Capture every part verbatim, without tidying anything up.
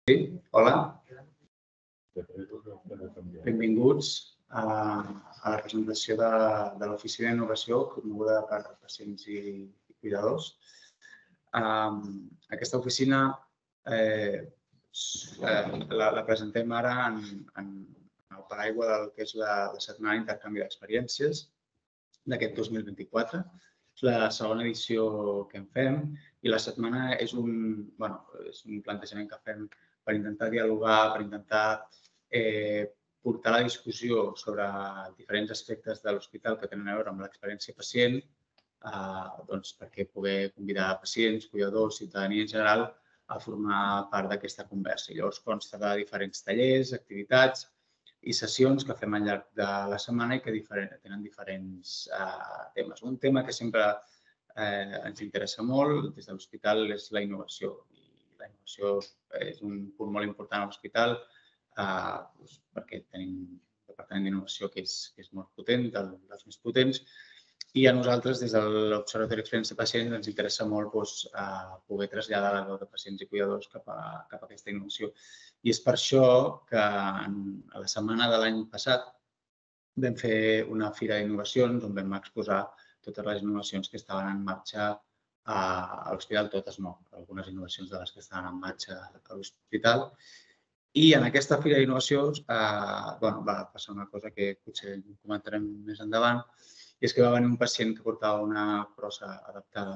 Sí, hola. Benvinguts a la presentació de l'Oficina d'Innovació promoguda per pacients i cuidadors. Aquesta oficina la presentem ara en el paraigua del que és la Setmana d'Intercanvi d'Experiències d'aquest dos mil vint-i-quatre. És la segona edició que en fem i la setmana és un plantejament que fem per intentar dialogar, per intentar portar la discussió sobre diferents aspectes de l'hospital que tenen a veure amb l'experiència pacient, perquè poder convidar pacients, cuidadors, ciutadania en general a formar part d'aquesta conversa. Llavors consta de diferents tallers, activitats i sessions que fem al llarg de la setmana i que tenen diferents temes. Un tema que sempre ens interessa molt des de l'hospital és la innovació. La innovació és un punt molt important a l'hospital perquè tenim un departament d'innovació que és molt potent, dels més potents, i a nosaltres, des de l'Observatori d'Experiència Pacient, ens interessa molt poder traslladar la veu de pacients i cuidadors cap a aquesta innovació. I és per això que a la setmana de l'any passat vam fer una fira d'innovacions on vam exposar totes les innovacions que estaven en marxa a l'hospital, totes no, algunes innovacions de les que estaven en marxa a l'hospital. I en aquesta fira d'innovacions va passar una cosa que potser comentarem més endavant, i és que va venir un pacient que portava una crossa adaptada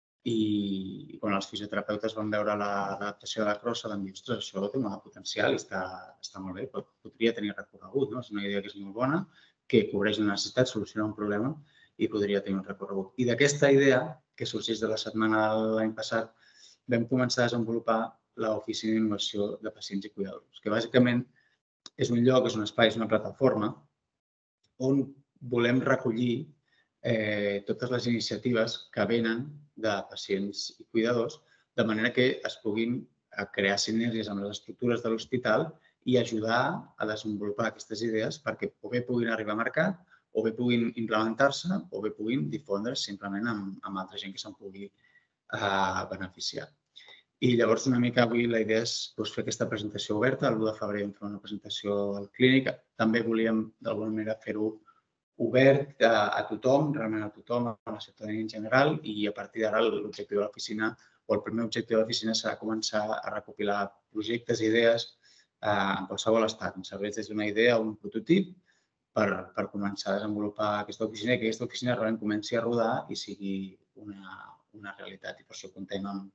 i quan els fisioterapeutes van veure l'adaptació de la crossa van dir, ostres, això té molt potencial i està molt bé, podria tenir recorregut, és una idea que és molt bona, que cobreix una necessitat, soluciona un problema i podria tenir un recorregut. I d'aquesta idea, que sorgeix de la setmana de l'any passat, vam començar a desenvolupar l'Oficina d'Innovació de Pacients i Cuidadors, que bàsicament és un lloc, és un espai, és una plataforma on volem recollir totes les iniciatives que venen de pacients i cuidadors, de manera que es puguin crear sinergies amb les estructures de l'hospital i ajudar a desenvolupar aquestes idees perquè o bé puguin arribar al mercat, o bé puguin implementar-se, o bé puguin difondre's simplement amb altra gent que se'n pugui beneficiar. I llavors, una mica avui la idea és fer aquesta presentació oberta. El l'u de febrer vam fer una presentació al clínic. També volíem, d'alguna manera, fer-ho obert a tothom, realment a tothom, a la ciutadania en general, i a partir d'ara l'objectiu de l'oficina, o el primer objectiu de l'oficina serà començar a recopilar projectes i idees en qualsevol estat. Ens serveix des d'una idea o un prototip per començar a desenvolupar aquesta oficina i que aquesta oficina realment comenci a rodar i sigui una realitat. I per això comptem amb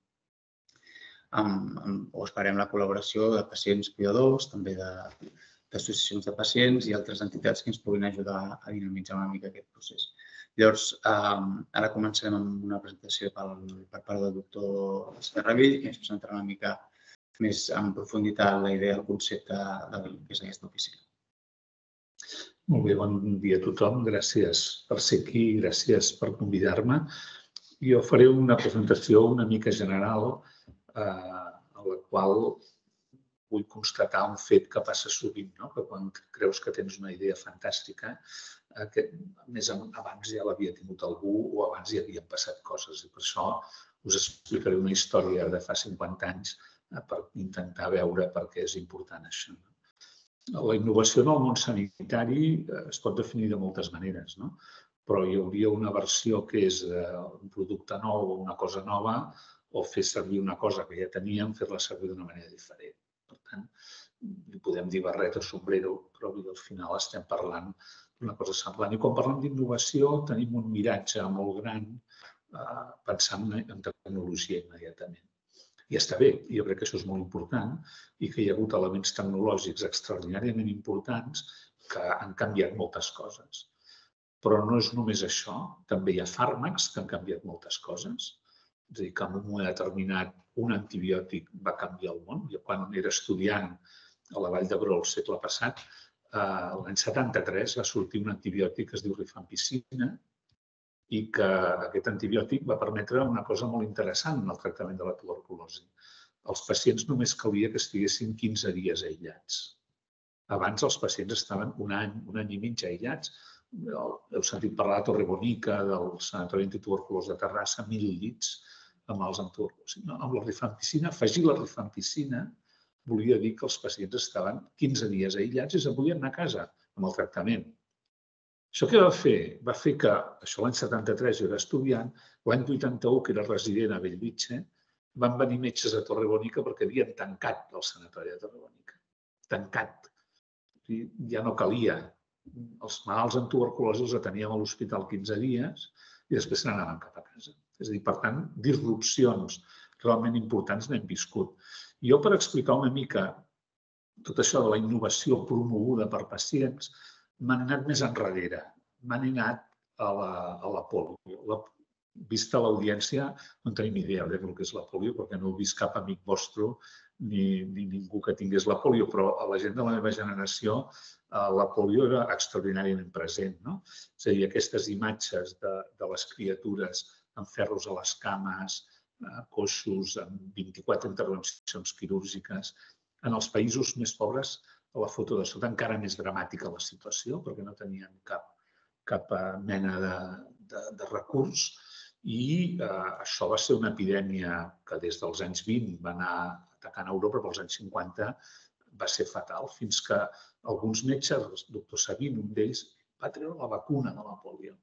o esperem la col·laboració de pacients cuidadors, també d'associacions de pacients i altres entitats que ens puguin ajudar a dinamitzar una mica aquest procés. Llavors, ara començarem amb una presentació per part del doctor Escarrabill, que ens presentarà una mica més en profunditat la idea, el concepte del que és aquesta oficina. Molt bé, bon dia a tothom. Gràcies per ser aquí, gràcies per convidar-me. Jo faré una presentació una mica general a la qual vull constatar un fet que passa sovint, que quan creus que tens una idea fantàstica, més abans ja l'havia tingut algú o abans hi havien passat coses. I per això us explicaré una història de fa cinquanta anys per intentar veure per què és important això. La innovació en el món sanitari es pot definir de moltes maneres, però hi hauria una versió que és un producte nou o una cosa nova, o fer servir una cosa que ja teníem, fer-la servir d'una manera diferent. Per tant, li podem dir barret o sombrero, però al final estem parlant d'una cosa semblant. I quan parlem d'innovació tenim un miratge molt gran pensant en tecnologia immediatament. I està bé, jo crec que això és molt important i que hi ha hagut elements tecnològics extraordinàriament importants que han canviat moltes coses. Però no és només això, també hi ha fàrmacs que han canviat moltes coses. És a dir, que en un moment determinat un antibiòtic va canviar el món. Jo quan era estudiant a la Vall d'Hebron el segle passat, l'any setanta-tres va sortir un antibiòtic que es diu rifampicina i que aquest antibiòtic va permetre una cosa molt interessant en el tractament de la tuberculosi. Els pacients només calia que estiguessin quinze dies aïllats. Abans els pacients estaven un any, un any i mig aïllats. Heu sentit parlar de Torre Bonica, del Sanatori Antituberculós de Terrassa, mil llits amb els amb tuberculosi. Amb la rifampicina, afegir la rifampicina volia dir que els pacients estaven quinze dies aïllats i se'n podien anar a casa amb el tractament. Això què va fer? Va fer que, això l'any setanta-tres jo era estudiant, l'any vuitanta-u, que era resident a Bellvitge, van venir metges a Torrebonica perquè havien tancat el sanatori de Torrebonica. Tancat. Ja no calia. Els malalts amb tuberculosi els ateníem a l'hospital quinze dies i després se n'anaven cap a casa. És a dir, per tant, disrupcions realment importants n'hem viscut. Jo, per explicar una mica tot això de la innovació promoguda per pacients, m'han anat més enrere. M'han anat a la, a la pòlio. La, vista l'audiència, no en tenim idea de què és la pòlio, perquè no he vist cap amic vostre ni, ni ningú que tingués la pòlio, però a la gent de la meva generació la pòlio era extraordinàriament present. No? És a dir, aquestes imatges de, de les criatures amb ferros a les cames, coixos, amb vint-i-quatre intervencions quirúrgiques. En els països més pobres, a la foto de sota, encara més dramàtica la situació, perquè no tenien cap, cap mena de, de, de recurs. I eh, això va ser una epidèmia que des dels anys vint va anar atacant Europa, però als anys cinquanta va ser fatal, fins que alguns metges, el doctor Sabin, un d'ells, va treure la vacuna de la pòlio.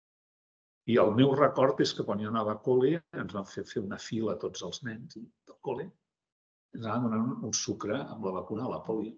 I el meu record és que quan jo anava a col·le ens van fer fer una fila a tots els nens del col·le. Ens anaven donant un sucre amb la vacuna de la pòlio.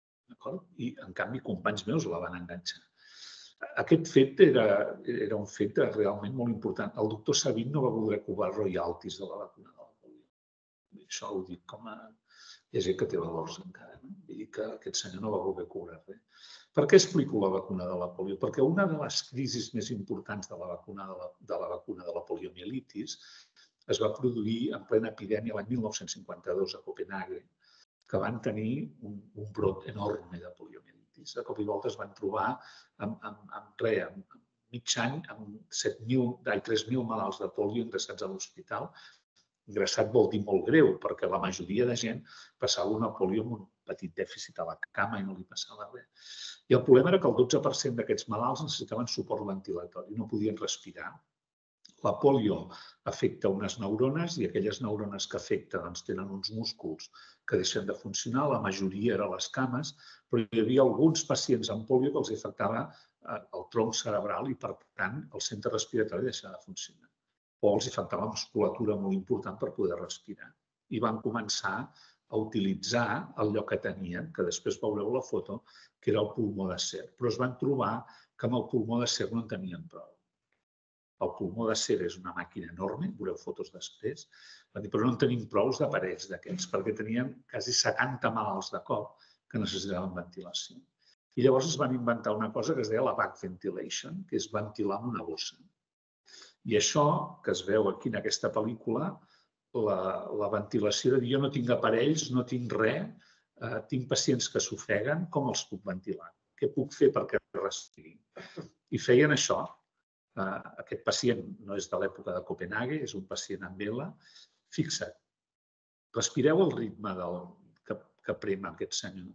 I, en canvi, companys meus la van enganxar. Aquest fet era, era un fet realment molt important. El doctor Sabin no va voler cobrar royalties de la vacuna de la pòlio. Això ho dic com a... Hi ha gent que té valors encara. No? Vull dir que aquest senyor no va voler cobrar res. Per què explico la vacuna de la pòlio? Perquè una de les crisis més importants de la vacuna de la, de la, vacuna de la poliomielitis es va produir en plena epidèmia l'any mil nou-cents cinquanta-dos a Copenhague, que van tenir un, un brot enorme de poliomielitis. De cop i volta es van trobar amb, amb, amb res, amb mig any, amb tres mil malalts de polio ingressats a l'hospital. Ingressat vol dir molt greu, perquè la majoria de gent passava una polio amb un petit dèficit a la cama i no li passava res. I el problema era que el dotze per cent d'aquests malalts necessitaven suport ventilatori, no podien respirar. La polio afecta unes neurones i aquelles neurones que afecta doncs, tenen uns músculs que deixen de funcionar, la majoria eren les cames, però hi havia alguns pacients amb polio que els afectava el tronc cerebral i, per tant, el centre respiratori deixava de funcionar. O els afectava musculatura molt important per poder respirar. I van començar a utilitzar allò que tenien, que després veureu la foto, que era el pulmó d'acer. Però es van trobar que amb el pulmó d'acer no en tenien prou. El pulmó d'acer és una màquina enorme, veureu fotos després, però no en tenim prou d'aparells d'aquests, perquè tenien quasi setanta malalts de cop que necessitaven ventilació. I llavors es van inventar una cosa que es deia la back ventilation, que és ventilar amb una bossa. I això, que es veu aquí en aquesta pel·lícula, la, la ventilació de dir jo no tinc aparells, no tinc res, eh, tinc pacients que s'ofeguen, com els puc ventilar? Què puc fer perquè respirin? I feien això. Uh, aquest pacient no és de l'època de Copenhague, és un pacient amb E L A. Fixa't, respireu el ritme del, que, que prema aquest senyor.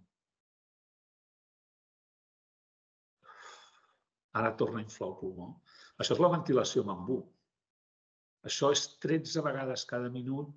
Ara torna a inflar el pulmó. Això és la ventilació amb embut. Això és tretze vegades cada minut,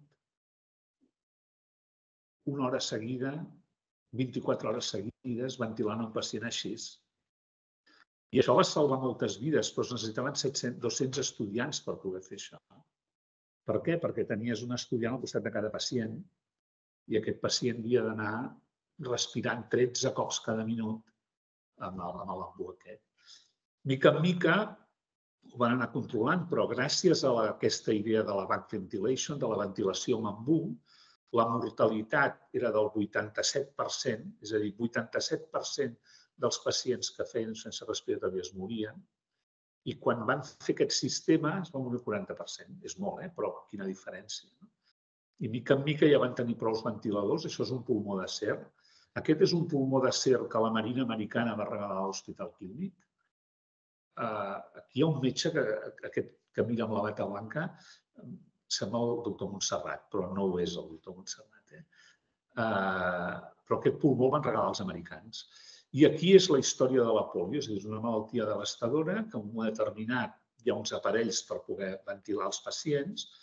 una hora seguida, vint-i-quatre hores seguides, ventilant un pacient així. I això va salvar moltes vides, però es necessitaven set-cents, dos-cents estudiants per poder fer això. Per què? Perquè tenies un estudiant al costat de cada pacient i aquest pacient havia d'anar respirant tretze cops cada minut amb l'embut aquest. Mica en mica ho van anar controlant, però gràcies a aquesta idea de la back ventilation, de la ventilació amb embut, la mortalitat era del vuitanta-set per cent, és a dir, vuitanta-set per cent dels pacients que feien sense respiratori es morien, i quan van fer aquest sistema es va morir el quaranta per cent. És molt, eh? Però quina diferència. No? I mica en mica ja van tenir prou ventiladors, això és un pulmó d'acer. Aquest és un pulmó d'acer que la Marina Americana va regalar a l'Hospital Clínic. Uh, aquí hi ha un metge que, aquest, que mira amb la bata blanca, sembla el doctor Montserrat, però no ho és el doctor Montserrat. Eh? Uh, però aquest pulmó el van regalar als americans. I aquí és la història de la polio, és a dir, és una malaltia devastadora que en un moment determinat hi ha uns aparells per poder ventilar els pacients,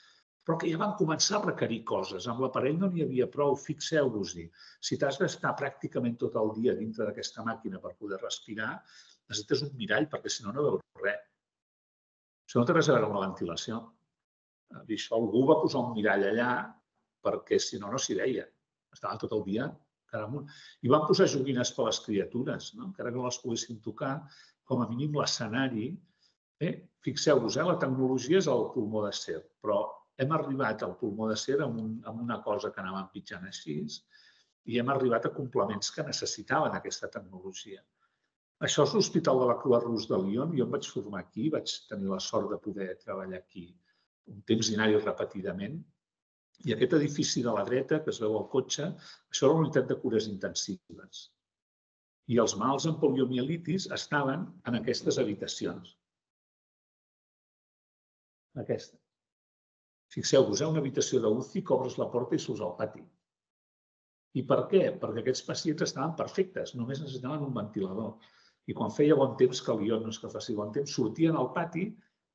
però que ja van començar a requerir coses. Amb l'aparell no n'hi havia prou. Fixeu-vos-hi, si t'has d'estar pràcticament tot el dia dintre d'aquesta màquina per poder respirar, necessites un mirall, perquè si no, no veus res. Això no té res a veure amb la ventilació. Això, algú va posar un mirall allà perquè si no, no s'hi veia. Estava tot el dia cara amunt. I van posar joguines per a les criatures, encara que no les poguessin tocar, com a mínim l'escenari. Fixeu-vos, la tecnologia és el pulmó d'acer, però hem arribat al pulmó d'acer amb una cosa que anava empitjant així i hem arribat a complements que necessitaven aquesta tecnologia. Això és l'Hospital de la Croix-Rouge de Lyon. Jo em vaig formar aquí, vaig tenir la sort de poder treballar aquí un temps i anar-hi repetidament. I aquest edifici de la dreta, que es veu al cotxe, això era la unitat de cures intensives. I els malalts amb poliomielitis estaven en aquestes habitacions. Aquesta. Fixeu-vos, una habitació d'U C I que obres la porta i surts al pati. I per què? Perquè aquests pacients estaven perfectes, només necessitaven un ventilador. I quan feia bon temps, que a Lyon no és que faci bon temps, sortien al pati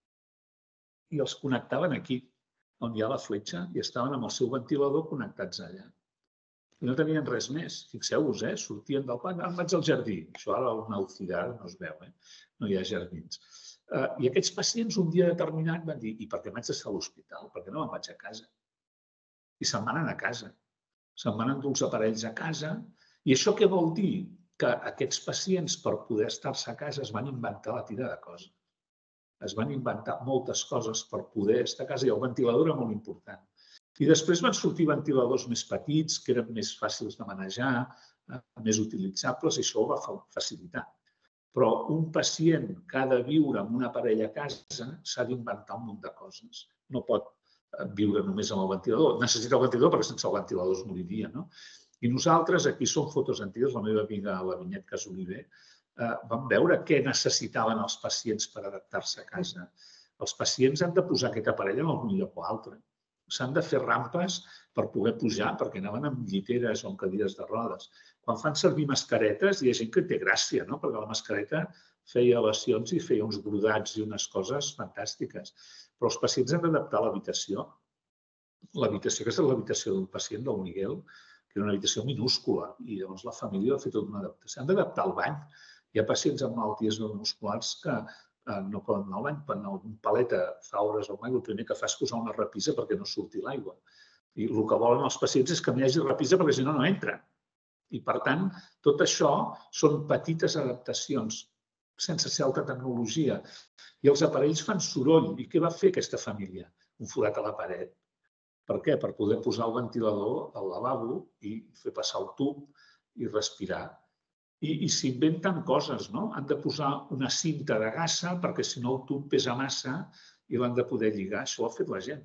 i els connectaven aquí, on hi ha la fletxa, i estaven amb el seu ventilador connectats allà. I no tenien res més. Fixeu-vos, sortien del pati, em vaig al jardí. Això ara una U C I d'ara no es veu, no hi ha jardins. I aquests pacients un dia determinat van dir, i per què m'haig d'estar a l'hospital? Per què no me'n vaig a casa? I se'n van anar a casa. Se'n van endur els aparells a casa. I això què vol dir? Que aquests pacients, per poder estar-se a casa, es van inventar la tira de coses. Es van inventar moltes coses per poder estar a casa i el ventilador era molt important. I després van sortir ventiladors més petits, que eren més fàcils de manejar, més utilitzables, i això ho va facilitar. Però un pacient que ha de viure amb un aparell a casa s'ha d'inventar un munt de coses. No pot viure només amb el ventilador. Necessita el ventilador perquè sense el ventilador es moriria. I nosaltres, aquí són fotos antigues, la meva amiga, la Vinyet Casoliver, vam veure què necessitaven els pacients per adaptar-se a casa. Els pacients han de posar aquest aparell en algun lloc o altre. S'han de fer rampes per poder pujar, perquè anaven amb lliteres o amb cadires de rodes. Quan fan servir mascaretes, hi ha gent que té gràcia, perquè la mascareta feia lesions i feia uns brodats i unes coses fantàstiques. Però els pacients han d'adaptar l'habitació. L'habitació, aquesta és l'habitació d'un pacient, del Miguel, que era una habitació minúscula, i llavors la família ha fet tota una adaptació. Han d'adaptar el bany. Hi ha pacients amb malalties musculars que no poden anar al bany, quan un paleta fa hores al bany, el primer que fa és posar una repisa perquè no surti l'aigua. I el que volen els pacients és que no hi hagi repisa perquè si no, no entra. I per tant, tot això són petites adaptacions sense ser alta tecnologia. I els aparells fan soroll. I què va fer aquesta família? Un forat a la paret. Per què? Per poder posar el ventilador al lavabo i fer passar el tub i respirar. I s'inventen coses, no? Han de posar una cinta de gassa perquè si no el tub pesa massa i l'han de poder lligar. Això ho ha fet la gent.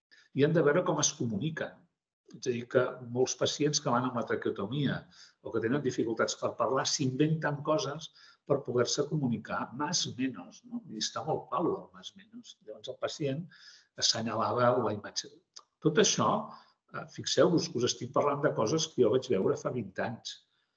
I han de veure com es comuniquen. És a dir, que molts pacients que van amb la traqueotomia o que tenen dificultats per parlar s'inventen coses per poder-se comunicar más o menos. I està molt palo el más o menos. Llavors el pacient assenyalava la imatge. Tot això, fixeu-vos que us estic parlant de coses que jo vaig veure fa vint anys.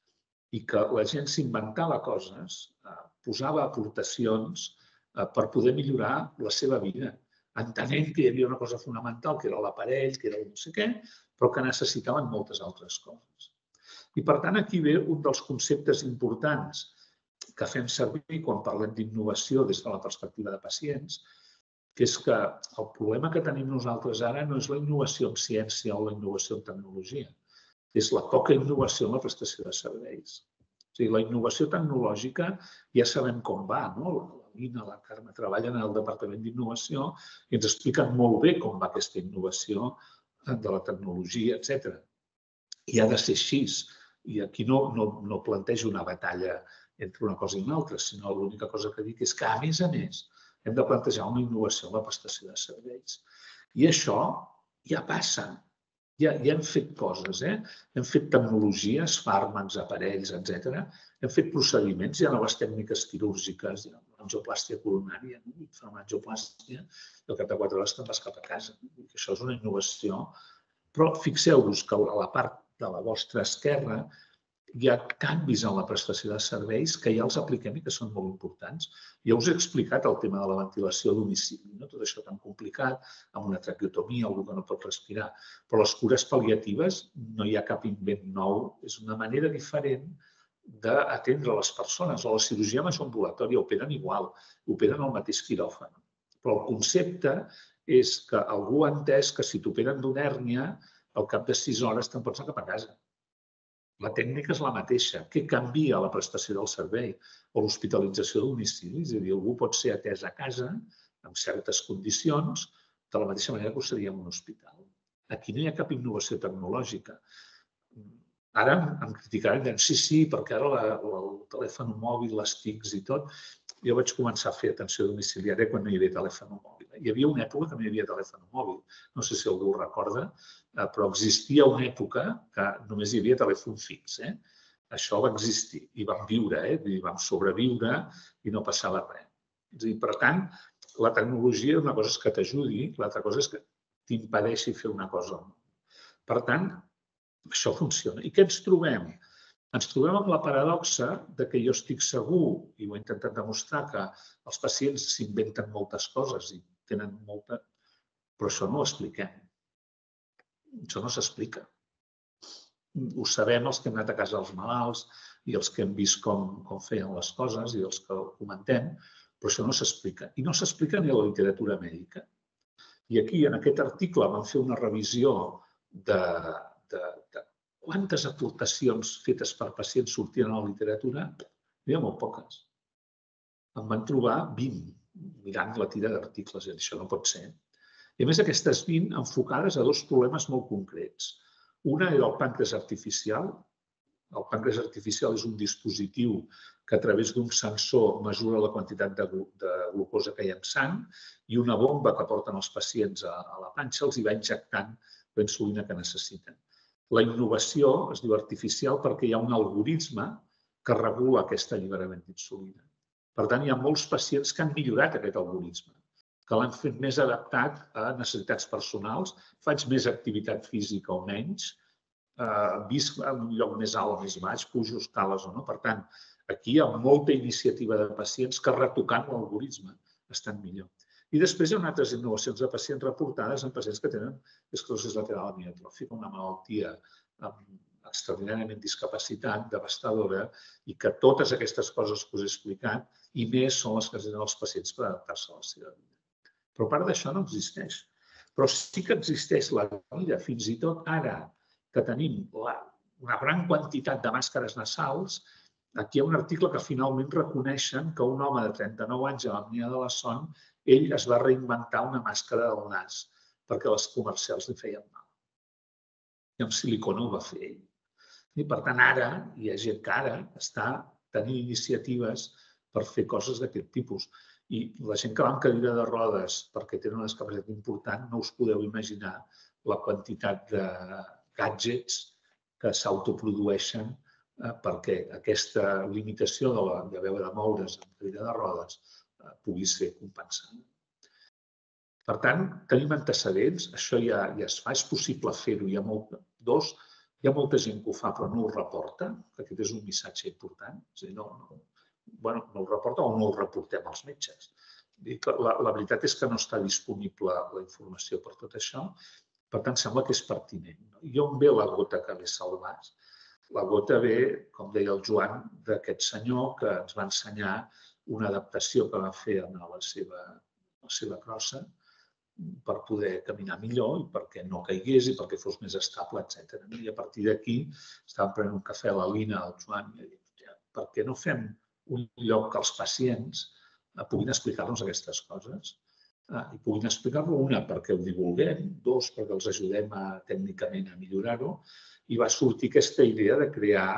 I que la gent s'inventava coses, posava aportacions per poder millorar la seva vida, entenent que hi havia una cosa fonamental, que era l'aparell, que era no sé què, però que necessitaven moltes altres coses. I per tant, aquí ve un dels conceptes importants que fem servir quan parlem d'innovació des de la perspectiva de pacients, que és que el problema que tenim nosaltres ara no és la innovació en ciència o la innovació en tecnologia, és la poca innovació en la prestació de serveis. O sigui, la innovació tecnològica ja sabem com va, no? La Lina, la Carme treballen en el Departament d'Innovació i ens expliquen molt bé com va aquesta innovació de la tecnologia, etcètera. I ha de ser així. I aquí no plantejo una batalla entre una cosa i una altra, sinó l'única cosa que dic és que, a més a més, hem de plantejar una innovació en la prestació de serveis. I això ja passa. Ja hem fet coses, hem fet tecnologies, fàrmacs, aparells, etcètera. Hem fet procediments, hi ha noves tècniques quirúrgiques, hi ha l'angioplàstia coronària, fa una angioplàstia i al cap de quatre hores te'n vas cap a casa. Això és una innovació. Però fixeu-vos que a la part de la vostra esquerra hi ha canvis en la prestació de serveis que ja els apliquem i que són molt importants. Ja us he explicat el tema de la ventilació a domicili, no? Tot això tan complicat, amb una traqueotomia, algú que no pot respirar. Però les cures pal·liatives no hi ha cap invent nou, és una manera diferent d'atendre les persones. O la cirurgia mesoambulatòria operen igual, operen al mateix quiròfan. Però el concepte és que algú ha entès que si t'operen d'una hèrnia, al cap de sis hores te'n pots anar cap a casa. La tècnica és la mateixa. Què canvia la prestació del servei o l'hospitalització a domicili? És a dir, algú pot ser atès a casa en certes condicions de la mateixa manera que ho seria en un hospital. Aquí no hi ha cap innovació tecnològica. Ara em criticaran i diran, sí, sí, perquè ara el telèfon mòbil, les T I Cs i tot, jo vaig començar a fer atenció domiciliària quan no hi havia telèfon mòbil. Hi havia una època que no hi havia telèfon mòbil. No sé si algú ho recorda, però existia una època que només hi havia telèfon fix. Això va existir i vam viure, vam sobreviure i no passava res. Per tant, la tecnologia, una cosa és que t'ajudi, l'altra cosa és que t'impedeixi fer una cosa. Per tant, això funciona. I què ens trobem? Ens trobem amb la paradoxa que jo estic segur, i ho he intentat demostrar, que els pacients s'inventen moltes coses i tenen molta... Però això no ho expliquem. Això no s'explica. Ho sabem els que hem anat a casa dels malalts i els que hem vist com feien les coses i els que ho comentem, però això no s'explica. I no s'explica ni a la literatura mèdica. I aquí, en aquest article, vam fer una revisió de quantes aportacions fetes per pacients sortien a la literatura? N'hi ha molt poques. Em van trobar vint, mirant la tira d'articles, i això no pot ser. I a més, aquestes vint enfocades a dos problemes molt concrets. Una era el pàncreas artificial. El pàncreas artificial és un dispositiu que a través d'un sensor mesura la quantitat de glucosa que hi ha en sang i una bomba que porten els pacients a la panxa els hi va injectant la insulina que necessiten. La innovació es diu artificial perquè hi ha un algoritme que regula aquest alliberament d'insulina. Per tant, hi ha molts pacients que han millorat aquest algoritme, que l'han fet més adaptat a necessitats personals, faig més activitat física o menys, visc en un lloc més alt o més baix, pujo escales o no. Per tant, aquí hi ha molta iniciativa de pacients que retocant l'algoritme estan millor. I després hi ha altres innovacions de pacients reportades en pacients que tenen esclerosi lateral amiòtrofica, una malaltia amb extraordinàriament discapacitat, devastadora, i que totes aquestes coses que us he explicat i més són les que tenen els pacients per adaptar-se a la seva vida. Però a part d'això no existeix. Però sí que existeix la vida, fins i tot ara que tenim una gran quantitat de màscares nasals, aquí hi ha un article que finalment reconeixen que un home de trenta-nou anys amb apnea de la son ell es va reinventar una màscara del nas perquè les comercials li feien mal. I amb silicona ho va fer ell. I per tant, ara hi ha gent que ara està tenint iniciatives per fer coses d'aquest tipus. I la gent que va en cadira de rodes perquè tenen una discapacitat important, no us podeu imaginar la quantitat de gadgets que s'autoprodueixen perquè aquesta limitació d'haver de moure's en cadira de rodes pugui ser compensada. Per tant, tenim antecedents, això ja es fa, és possible fer-ho. Hi ha molta gent que ho fa però no ho reporta, que aquest és un missatge important. És a dir, no ho reporta o no ho reportem als metges. La veritat és que no està disponible la informació per tot això, per tant, sembla que és pertinent. I on ve la gota que ve salvats? La gota ve, com deia el Joan, d'aquest senyor que ens va ensenyar una adaptació que va fer a la seva crossa per poder caminar millor i perquè no caigués i perquè fos més estable, etcètera. I a partir d'aquí estàvem prenent un cafè a la Lina, el Joan, i dic, per què no fem un lloc que els pacients puguin explicar-nos aquestes coses? I puguin explicar-lo, una, perquè ho divulguem, dos, perquè els ajudem tècnicament a millorar-ho, i va sortir aquesta idea de crear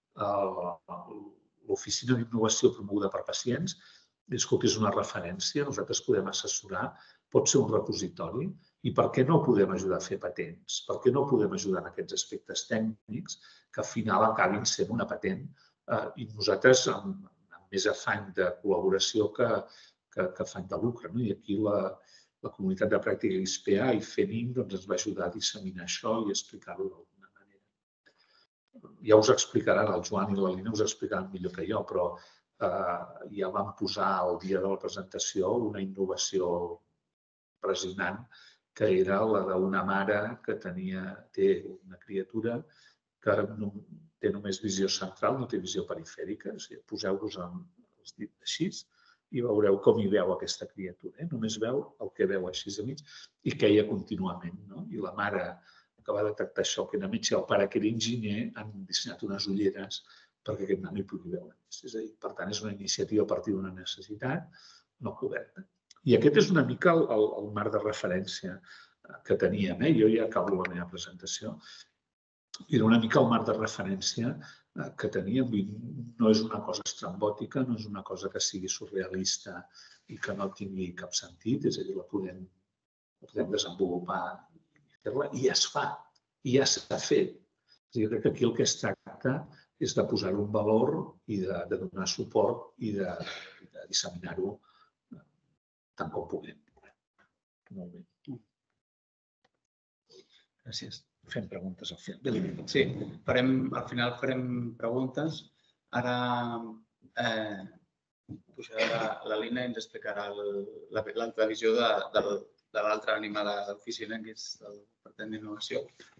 l'Oficina d'Innovació promoguda per pacients. Escolta, és una referència, nosaltres podem assessorar, pot ser un repositori, i per què no podem ajudar a fer patents? Per què no podem ajudar en aquests aspectes tècnics que al final acabin sent una patent? I nosaltres, amb més afany de col·laboració que afany de lucre. I aquí la comunitat de pràctica I S P A i FENIM ens va ajudar a disseminar això i explicar-ho d'alguna manera. ja us explicaran, el Joan i la Lina us explicaran millor que jo, però eh, ja vam posar al dia de la presentació una innovació impressionant, que era la d'una mare que tenia, té una criatura que no, té només visió central, no té visió perifèrica. O sigui, poseu-vos els dits així i veureu com hi veu aquesta criatura. Eh? Només veu el que veu així a mig i queia contínuament. No? I la mare que va detectar això, que era metge, el pare que era enginyer, han dissenyat unes ulleres perquè aquest nen hi pugui veure. És a dir, per tant, és una iniciativa a partir d'una necessitat no coberta. I aquest és una mica el, el, el marc de referència que teníem. Eh? Jo ja acabo la meva presentació. Era una mica el marc de referència que teníem. No és una cosa estrambòtica, no és una cosa que sigui surrealista i que no tingui cap sentit. És a dir, la podem, la podem desenvolupar i fer-la. I es fa, i ja s'ha fet. Jo crec que aquí el que es tracta és de posar-ho en valor i de, de donar suport i de, de disseminar-ho tant com puguem. Molt bé. Gràcies. Fem preguntes al final. Sí, farem, al final farem preguntes. Ara eh, pujarà la Lina i ens explicarà l'altra visió de, de, de l'altra ànima de l'oficina, que és el Departament d'Innovació.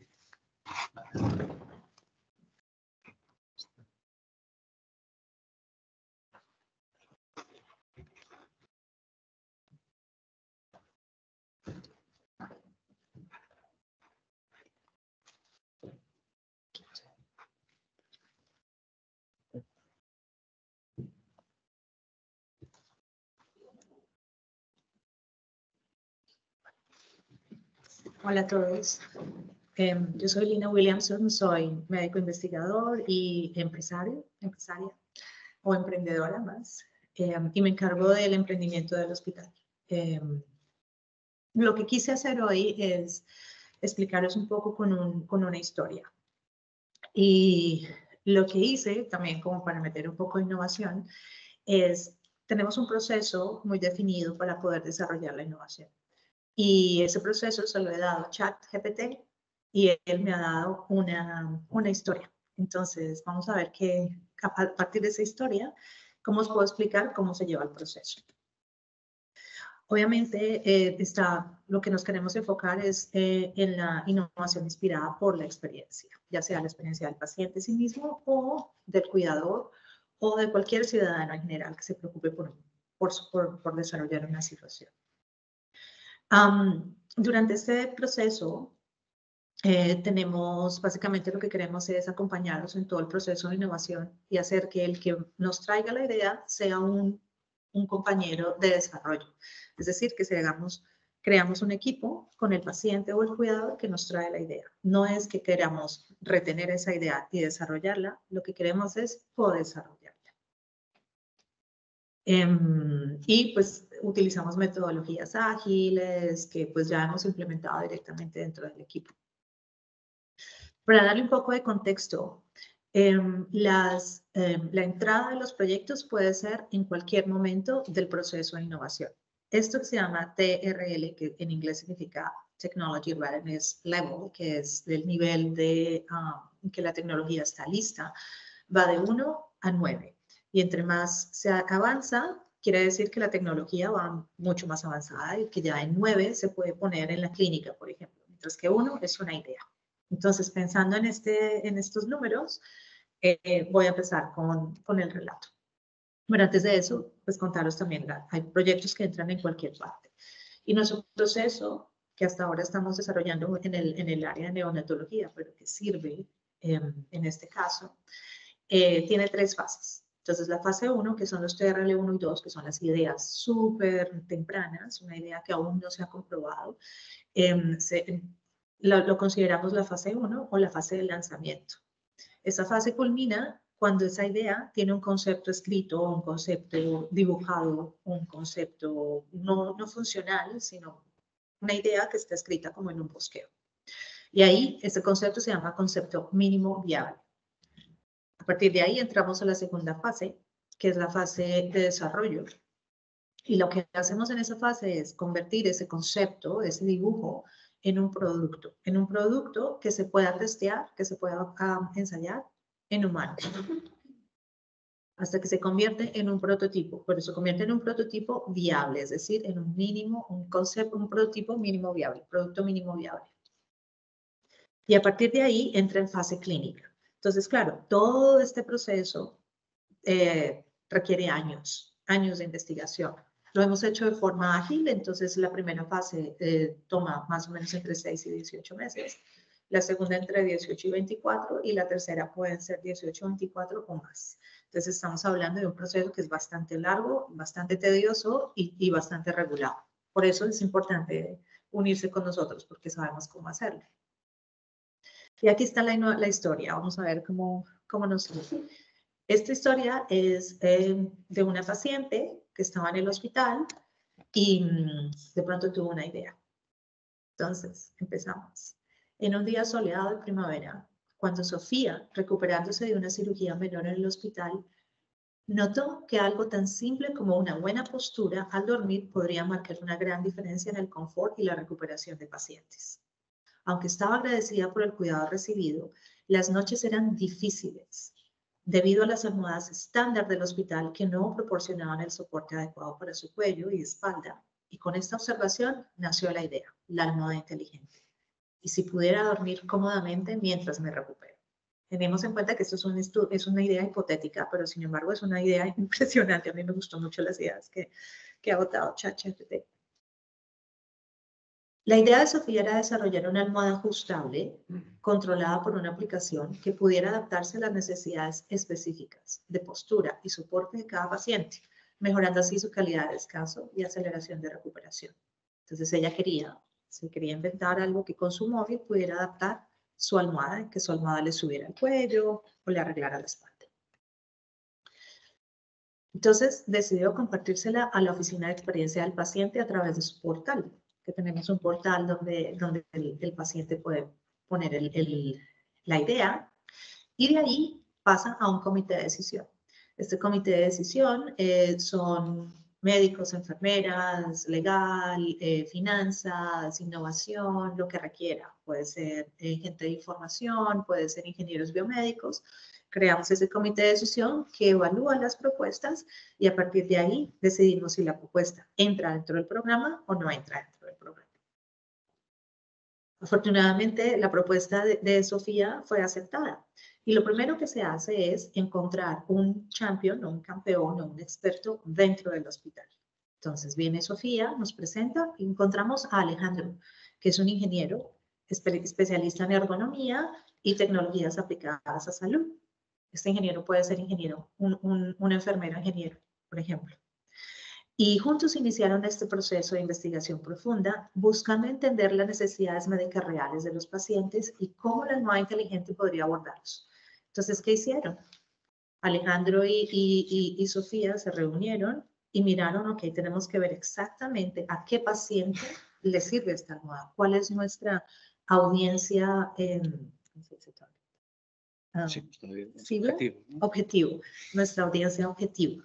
Hola a todos. Eh, yo soy Lina Williamson, soy médico investigador y empresario, empresaria o emprendedora más, eh, y me encargo del emprendimiento del hospital. Eh, lo que quise hacer hoy es explicaros un poco con, un, con una historia. Y lo que hice, también como para meter un poco de innovación, es, tenemos un proceso muy definido para poder desarrollar la innovación. Y ese proceso se lo he dado a ChatGPT y él me ha dado una, una historia. Entonces, vamos a ver que a partir de esa historia, cómo os puedo explicar cómo se lleva el proceso. Obviamente, eh, está, lo que nos queremos enfocar es eh, en la innovación inspirada por la experiencia, ya sea la experiencia del paciente en sí mismo o del cuidador o de cualquier ciudadano en general que se preocupe por, por, por, por desarrollar una situación. Um, durante este proceso, eh, tenemos, básicamente lo que queremos es acompañarlos en todo el proceso de innovación y hacer que el que nos traiga la idea sea un, un compañero de desarrollo. Es decir, que hagamos, creamos un equipo con el paciente o el cuidador que nos trae la idea. No es que queramos retener esa idea y desarrollarla, lo que queremos es co-desarrollarla. Um, y pues utilizamos metodologías ágiles que pues ya hemos implementado directamente dentro del equipo. Para darle un poco de contexto, um, las, um, la entrada de los proyectos puede ser en cualquier momento del proceso de innovación. Esto que se llama T R L, que en inglés significa Technology Readiness Level, que es el nivel de um, que la tecnología está lista, va de uno a nueve. Y entre más se avanza, quiere decir que la tecnología va mucho más avanzada y que ya en nueve se puede poner en la clínica, por ejemplo, mientras que uno es una idea. Entonces, pensando en, este, en estos números, eh, voy a empezar con, con el relato. Pero antes de eso, pues contaros también, hay proyectos que entran en cualquier parte. Y nuestro proceso, que hasta ahora estamos desarrollando en el, en el área de neonatología, pero que sirve eh, en este caso, eh, tiene tres fases. Entonces, la fase uno, que son los T R L uno y dos, que son las ideas súper tempranas, una idea que aún no se ha comprobado, eh, se, lo, lo consideramos la fase uno o la fase de lanzamiento. Esa fase culmina cuando esa idea tiene un concepto escrito, un concepto dibujado, un concepto no, no funcional, sino una idea que está escrita como en un bosqueo. Y ahí, ese concepto se llama concepto mínimo viable. A partir de ahí entramos a la segunda fase, que es la fase de desarrollo. Y lo que hacemos en esa fase es convertir ese concepto, ese dibujo, en un producto, en un producto que se pueda testear, que se pueda um, ensayar en humanos, hasta que se convierte en un prototipo, pero se convierte en un prototipo viable, es decir, en un mínimo, un concepto, un prototipo mínimo viable, producto mínimo viable. Y a partir de ahí entra en fase clínica. Entonces, claro, todo este proceso eh, requiere años, años de investigación. Lo hemos hecho de forma ágil, entonces la primera fase eh, toma más o menos entre seis y dieciocho meses, la segunda entre dieciocho y veinticuatro y la tercera pueden ser dieciocho, veinticuatro o más. Entonces estamos hablando de un proceso que es bastante largo, bastante tedioso y, y bastante regulado. Por eso es importante unirse con nosotros porque sabemos cómo hacerlo. Y aquí está la, la historia, vamos a ver cómo, cómo nos... Esta historia es eh, de una paciente que estaba en el hospital y mmm, de pronto tuvo una idea. Entonces, empezamos. En un día soleado de primavera, cuando Sofía, recuperándose de una cirugía menor en el hospital, notó que algo tan simple como una buena postura al dormir podría marcar una gran diferencia en el confort y la recuperación de pacientes. Aunque estaba agradecida por el cuidado recibido, las noches eran difíciles debido a las almohadas estándar del hospital que no proporcionaban el soporte adecuado para su cuello y espalda. Y con esta observación nació la idea, la almohada inteligente. Y si pudiera dormir cómodamente mientras me recupero. Tenemos en cuenta que esto es, un es una idea hipotética, pero sin embargo es una idea impresionante. A mí me gustó mucho las ideas que, que ha votado ChatGPT. La idea de Sofía era desarrollar una almohada ajustable, controlada por una aplicación que pudiera adaptarse a las necesidades específicas de postura y soporte de cada paciente, mejorando así su calidad de descanso y aceleración de recuperación. Entonces ella quería, se quería inventar algo que con su móvil pudiera adaptar su almohada, que su almohada le subiera al cuello o le arreglara la espalda. Entonces decidió compartírsela a la oficina de experiencia del paciente a través de su portal, que tenemos un portal donde, donde el, el paciente puede poner el, el, la idea y de ahí pasa a un comité de decisión. Este comité de decisión eh, son médicos, enfermeras, legal, eh, finanzas, innovación, lo que requiera. Puede ser eh, gente de información, puede ser ingenieros biomédicos. Creamos ese comité de decisión que evalúa las propuestas y a partir de ahí decidimos si la propuesta entra dentro del programa o no entra dentro del programa. Afortunadamente, la propuesta de, de Sofía fue aceptada. Y lo primero que se hace es encontrar un champion, o un campeón, o un experto dentro del hospital. Entonces viene Sofía, nos presenta y encontramos a Alejandro, que es un ingeniero espe especialista en ergonomía y tecnologías aplicadas a salud. Este ingeniero puede ser ingeniero, un, un, un enfermero ingeniero, por ejemplo. Y juntos iniciaron este proceso de investigación profunda, buscando entender las necesidades médicas reales de los pacientes y cómo la almohada inteligente podría abordarlos. Entonces, ¿qué hicieron? Alejandro y, y, y, y Sofía se reunieron y miraron, ok, tenemos que ver exactamente a qué paciente le sirve esta almohada, cuál es nuestra audiencia eh, um, sí, objetivo, ¿no? objetivo, nuestra audiencia objetivo.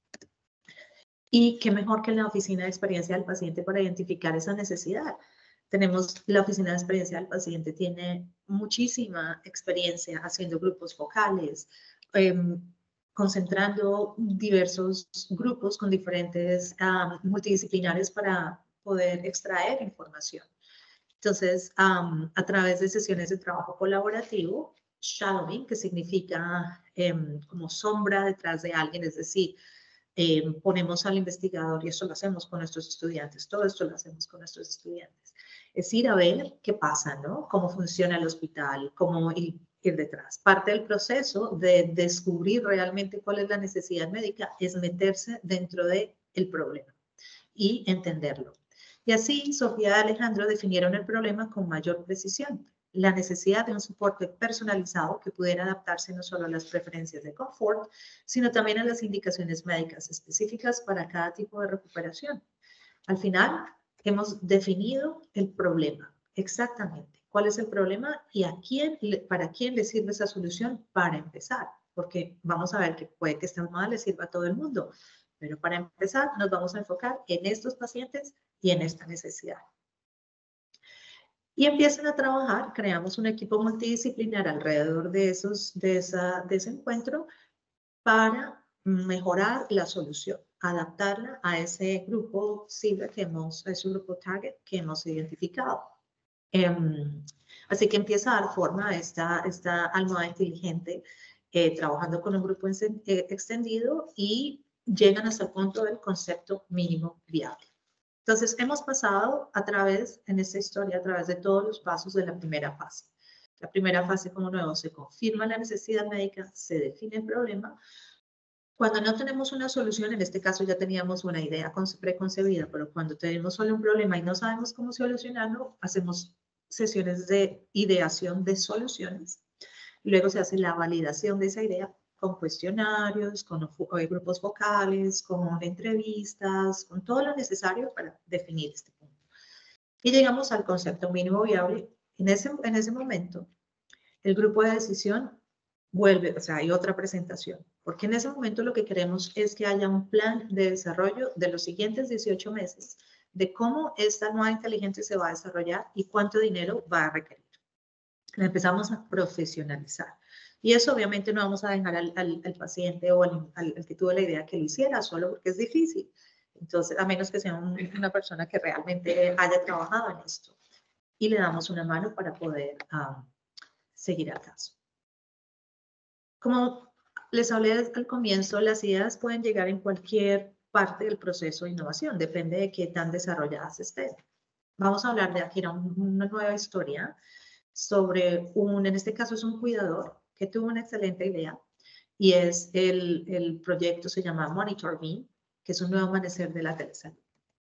Y qué mejor que la oficina de experiencia del paciente para identificar esa necesidad. Tenemos la oficina de experiencia del paciente, tiene muchísima experiencia haciendo grupos focales, eh, concentrando diversos grupos con diferentes um, multidisciplinares para poder extraer información. Entonces, um, a través de sesiones de trabajo colaborativo, shadowing, que significa eh, como sombra detrás de alguien, es decir, Eh, ponemos al investigador, y esto lo hacemos con nuestros estudiantes, todo esto lo hacemos con nuestros estudiantes, es ir a ver qué pasa, ¿no? Cómo funciona el hospital, cómo ir, ir detrás. Parte del proceso de descubrir realmente cuál es la necesidad médica es meterse dentro del problema y entenderlo. Y así, Sofía y Alejandro definieron el problema con mayor precisión. La necesidad de un soporte personalizado que pudiera adaptarse no solo a las preferencias de confort, sino también a las indicaciones médicas específicas para cada tipo de recuperación. Al final, hemos definido el problema, exactamente. ¿Cuál es el problema y a quién, para quién le sirve esa solución para empezar? Porque vamos a ver que puede que esta almohada le sirva a todo el mundo, pero para empezar nos vamos a enfocar en estos pacientes y en esta necesidad. Y empiezan a trabajar, creamos un equipo multidisciplinar alrededor de, esos, de, esa, de ese encuentro para mejorar la solución, adaptarla a ese grupo cible que hemos, a ese grupo target que hemos identificado. Um, así que empieza a dar forma a esta, esta almohada inteligente, eh, trabajando con un grupo en, eh, extendido, y llegan hasta el punto del concepto mínimo viable. Entonces, hemos pasado a través, en esta historia, a través de todos los pasos de la primera fase. La primera fase, como nuevo, se confirma la necesidad médica, se define el problema. Cuando no tenemos una solución, en este caso ya teníamos una idea preconcebida, pero cuando tenemos solo un problema y no sabemos cómo solucionarlo, hacemos sesiones de ideación de soluciones. Luego se hace la validación de esa idea con cuestionarios, con grupos focales, con entrevistas, con todo lo necesario para definir este punto. Y llegamos al concepto mínimo viable. En ese, en ese momento, el grupo de decisión vuelve, o sea, hay otra presentación, porque en ese momento lo que queremos es que haya un plan de desarrollo de los siguientes dieciocho meses, de cómo esta nueva inteligente se va a desarrollar y cuánto dinero va a requerir. La empezamos a profesionalizar. Y eso obviamente no vamos a dejar al, al, al paciente o al, al, al que tuvo la idea que lo hiciera solo porque es difícil. Entonces, a menos que sea un, una persona que realmente haya trabajado en esto. Y le damos una mano para poder um, seguir el caso. Como les hablé al comienzo, las ideas pueden llegar en cualquier parte del proceso de innovación, depende de qué tan desarrolladas estén. Vamos a hablar de aquí una nueva historia sobre un, en este caso es un cuidador que tuvo una excelente idea, y es el, el proyecto se llama Monitor Me, que es un nuevo amanecer de la telesalud.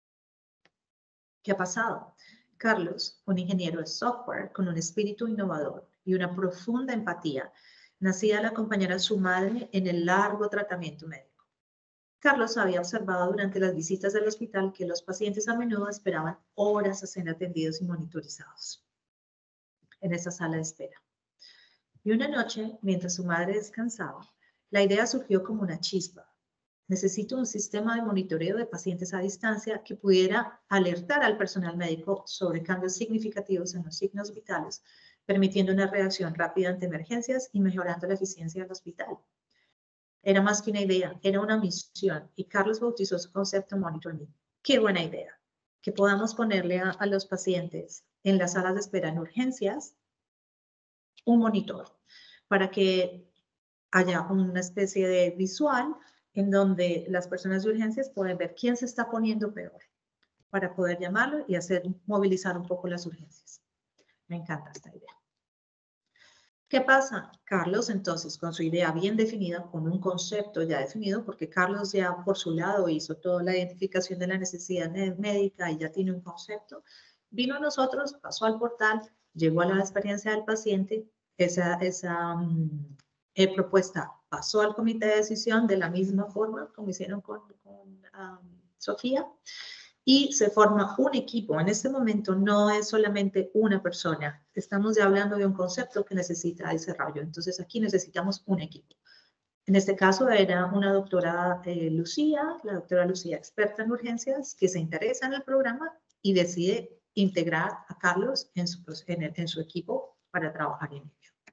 ¿Qué ha pasado? Carlos, un ingeniero de software con un espíritu innovador y una profunda empatía, nacida al acompañar a su madre en el largo tratamiento médico. Carlos había observado durante las visitas del hospital que los pacientes a menudo esperaban horas a ser atendidos y monitorizados en esa sala de espera. Y una noche, mientras su madre descansaba, la idea surgió como una chispa. Necesito un sistema de monitoreo de pacientes a distancia que pudiera alertar al personal médico sobre cambios significativos en los signos vitales, permitiendo una reacción rápida ante emergencias y mejorando la eficiencia del hospital. Era más que una idea, era una misión, y Carlos bautizó su concepto Monitor Me. ¡Qué buena idea! Que podamos ponerle a, a los pacientes en las salas de espera en urgencias un monitor para que haya una especie de visual en donde las personas de urgencias pueden ver quién se está poniendo peor para poder llamarlo y hacer movilizar un poco las urgencias. Me encanta esta idea. ¿Qué pasa? Carlos, entonces, con su idea bien definida, con un concepto ya definido, porque Carlos ya por su lado hizo toda la identificación de la necesidad médica y ya tiene un concepto, vino a nosotros, pasó al portal, llegó a la experiencia del paciente, esa, esa um, eh, propuesta pasó al comité de decisión de la misma forma como hicieron con, con um, Sofía, y se forma un equipo. En este momento no es solamente una persona, estamos ya hablando de un concepto que necesita desarrollo, entonces aquí necesitamos un equipo. En este caso era una doctora eh, Lucía, la doctora Lucía, experta en urgencias, que se interesa en el programa y decide integrar a Carlos en su, en, el, en su equipo para trabajar en ello.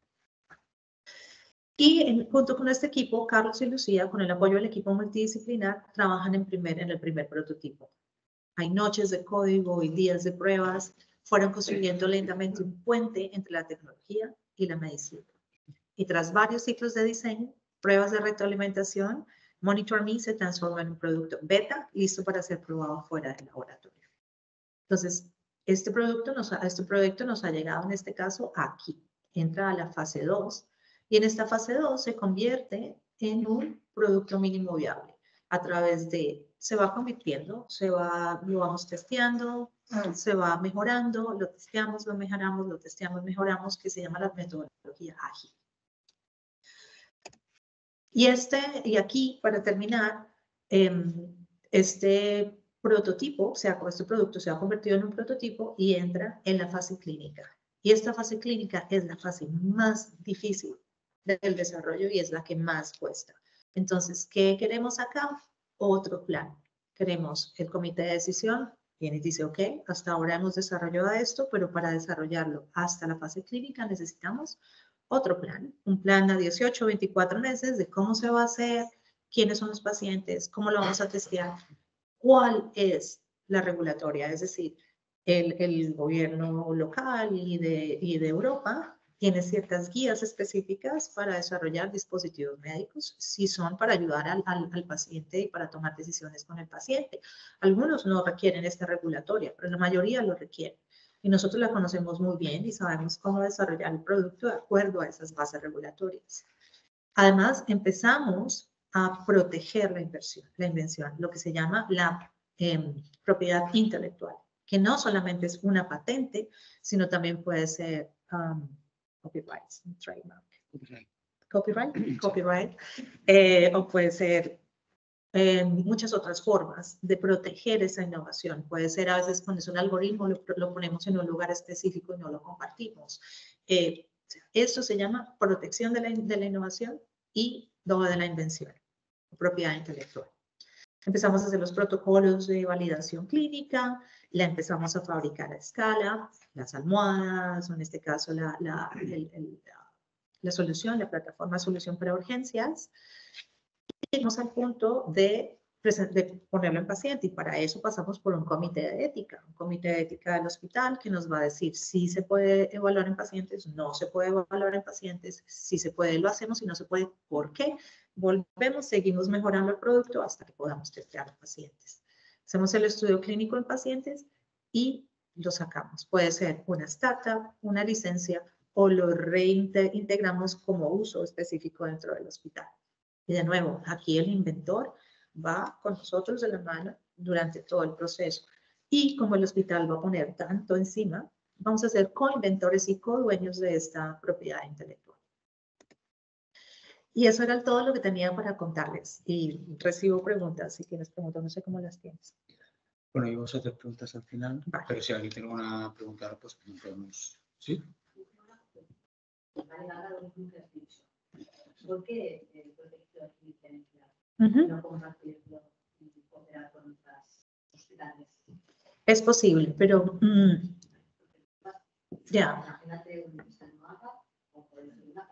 Y en, junto con este equipo, Carlos y Lucía, con el apoyo del equipo multidisciplinar, trabajan en, primer, en el primer prototipo. Hay noches de código y días de pruebas, fueron construyendo lentamente un puente entre la tecnología y la medicina. Y tras varios ciclos de diseño, pruebas de retroalimentación, Monitor Me se transforma en un producto beta listo para ser probado fuera del laboratorio. Entonces, este, producto nos ha, este proyecto nos ha llegado en este caso aquí. Entra a la fase dos y en esta fase dos se convierte en un producto mínimo viable a través de, se va convirtiendo, se va, lo vamos testeando, se va mejorando, lo testeamos, lo mejoramos, lo testeamos, mejoramos, que se llama la metodología ágil. Y, este, y aquí, para terminar, eh, este prototipo, o sea, este producto se ha convertido en un prototipo y entra en la fase clínica. Y esta fase clínica es la fase más difícil del desarrollo y es la que más cuesta. Entonces, ¿qué queremos acá? Otro plan. Queremos el comité de decisión Viene y dice, ok, hasta ahora hemos desarrollado esto, pero para desarrollarlo hasta la fase clínica necesitamos otro plan, un plan a dieciocho, veinticuatro meses de cómo se va a hacer, quiénes son los pacientes, cómo lo vamos a testear, cuál es la regulatoria, es decir, el, el gobierno local y de, y de Europa tiene ciertas guías específicas para desarrollar dispositivos médicos, si son para ayudar al, al, al paciente y para tomar decisiones con el paciente. Algunos no requieren esta regulatoria, pero la mayoría lo requieren. Y nosotros la conocemos muy bien y sabemos cómo desarrollar el producto de acuerdo a esas bases regulatorias. Además, empezamos a proteger la inversión, la invención, lo que se llama la eh, propiedad intelectual, que no solamente es una patente, sino también puede ser um, copyright, trademark. Copyright. Copyright, copyright. Eh, o puede ser eh, muchas otras formas de proteger esa innovación. Puede ser a veces cuando es un algoritmo, lo, lo ponemos en un lugar específico y no lo compartimos. Eh, esto se llama protección de la, de la innovación y de la invención, propiedad intelectual. Empezamos a hacer los protocolos de validación clínica, la empezamos a fabricar a escala, las almohadas, o en este caso la, la, el, el, la, la solución, la plataforma solución para urgencias. Y llegamos al punto de, de ponerlo en paciente y para eso pasamos por un comité de ética, un comité de ética del hospital que nos va a decir si se puede evaluar en pacientes, no se puede evaluar en pacientes, si se puede lo hacemos, si no se puede, ¿por qué? Volvemos, seguimos mejorando el producto hasta que podamos testear en pacientes. Hacemos el estudio clínico en pacientes y lo sacamos. Puede ser una startup, una licencia o lo reintegramos como uso específico dentro del hospital. Y de nuevo, aquí el inventor va con nosotros de la mano durante todo el proceso. Y como el hospital va a poner tanto encima, vamos a ser co-inventores y co-dueños de esta propiedad intelectual. Y eso era todo lo que tenía para contarles. Y recibo preguntas. Si tienes preguntas, no sé cómo las tienes. Bueno, yo vos a hacer preguntas al final, vale. Pero si alguien tiene una pregunta, pues no podemos... ¿Sí? ¿Por qué el protector licencia Uh-huh. no compartirlo y cooperar con otros hospitales? Es posible, pero... Mm, ya. Imagínate un almohada o puede ser una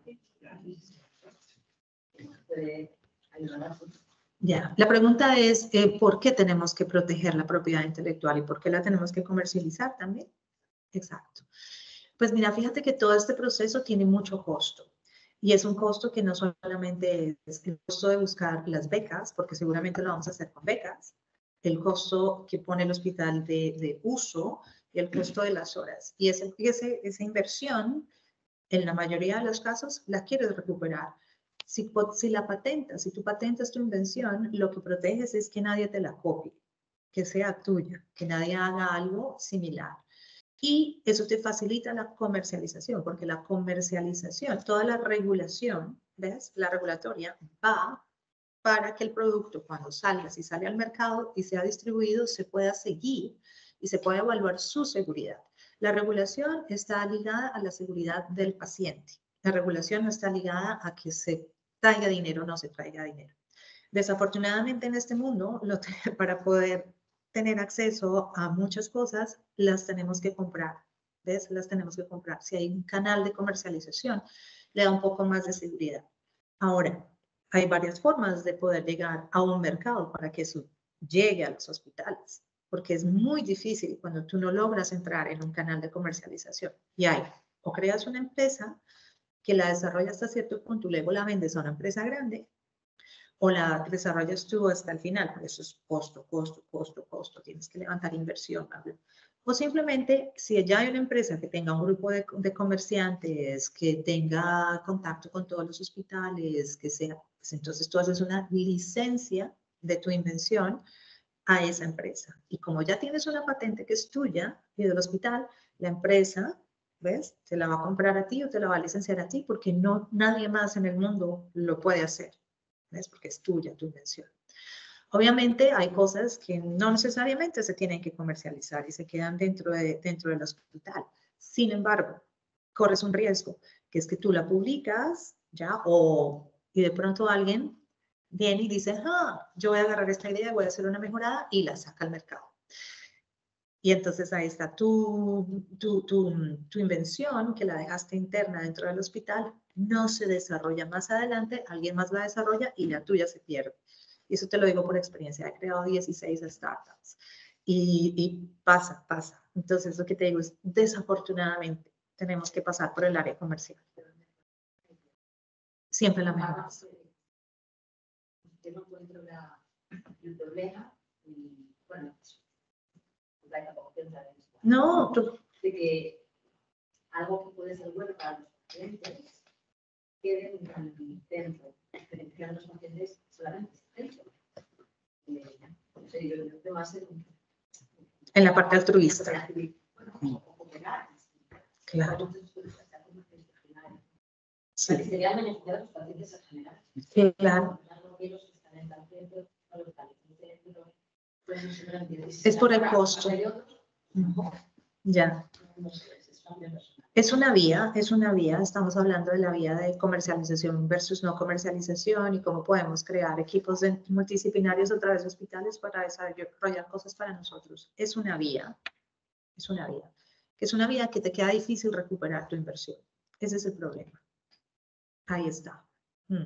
puede ayudar a otros. Ya, la pregunta es, eh, ¿por qué tenemos que proteger la propiedad intelectual y por qué la tenemos que comercializar también? Exacto. Pues mira, fíjate que todo este proceso tiene mucho costo. Y es un costo que no solamente es el costo de buscar las becas, porque seguramente lo vamos a hacer con becas, el costo que pone el hospital de, de uso y el costo de las horas. Y ese, ese, esa inversión, en la mayoría de los casos, la quieres recuperar. Si, si la patentas, si tú patentas tu invención, lo que proteges es que nadie te la copie, que sea tuya, que nadie haga algo similar. Y eso te facilita la comercialización, porque la comercialización, toda la regulación, ¿ves? La regulatoria va para que el producto, cuando salga, si sale al mercado y sea distribuido, se pueda seguir y se pueda evaluar su seguridad. La regulación está ligada a la seguridad del paciente. La regulación no está ligada a que se traiga dinero o no se traiga dinero. Desafortunadamente en este mundo, lo para poder tener acceso a muchas cosas, las tenemos que comprar. ¿Ves? Las tenemos que comprar. Si hay un canal de comercialización, le da un poco más de seguridad. Ahora, hay varias formas de poder llegar a un mercado para que eso llegue a los hospitales, porque es muy difícil cuando tú no logras entrar en un canal de comercialización. Y hay, o creas una empresa que la desarrolla hasta cierto punto, luego la vendes a una empresa grande, o la desarrollas tú hasta el final, por eso es costo, costo, costo, costo, tienes que levantar inversión, ¿vale? O simplemente, si ya hay una empresa que tenga un grupo de, de comerciantes, que tenga contacto con todos los hospitales, que sea, pues entonces tú haces una licencia de tu invención a esa empresa. Y como ya tienes una patente que es tuya y del hospital, la empresa, ¿ves? Te la va a comprar a ti o te la va a licenciar a ti porque no, nadie más en el mundo lo puede hacer. ¿Ves? Porque es tuya tu invención. Obviamente hay cosas que no necesariamente se tienen que comercializar y se quedan dentro, de, dentro del hospital. Sin embargo, corres un riesgo, que es que tú la publicas, ¿ya? O, y de pronto alguien viene y dice, ah, yo voy a agarrar esta idea, voy a hacer una mejorada y la saca al mercado. Y entonces ahí está tu, tu, tu, tu invención que la dejaste interna dentro del hospital, no se desarrolla más adelante, alguien más la desarrolla y la tuya se pierde. Y eso te lo digo por experiencia, he creado dieciséis startups y, y pasa, pasa. Entonces lo que te digo es, desafortunadamente, tenemos que pasar por el área comercial. Siempre la mejor. Yo no encuentro la, el problema y, bueno, tampoco pensar en esto. No, tú... De que algo que puede ser bueno para los pacientes quede en el centro, diferenciando a los pacientes solamente en el centro. Eh, no sé, yo creo que más en, en la parte altruista. Bueno, o cooperar. Claro. Sí. Que serían beneficiados los pacientes en general. Sí, claro. Es por el costo. Ya. Es una vía, es una vía. Estamos hablando de la vía de comercialización versus no comercialización y cómo podemos crear equipos multidisciplinarios a través de hospitales para desarrollar cosas para nosotros. Es una vía, es una vía. Es una vía que te queda difícil recuperar tu inversión. Ese es el problema. Ahí está. Hmm.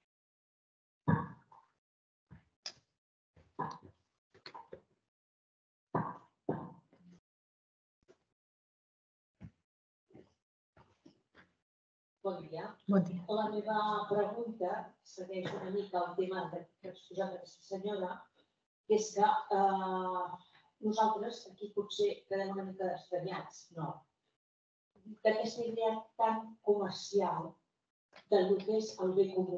Bon dia. Bon dia. La meva pregunta segueix una mica el tema que ha exposat aquesta senyora, que és que eh, nosaltres aquí potser quedem una mica estranyats, no? D'aquesta idea tan comercial del que és el bé comú.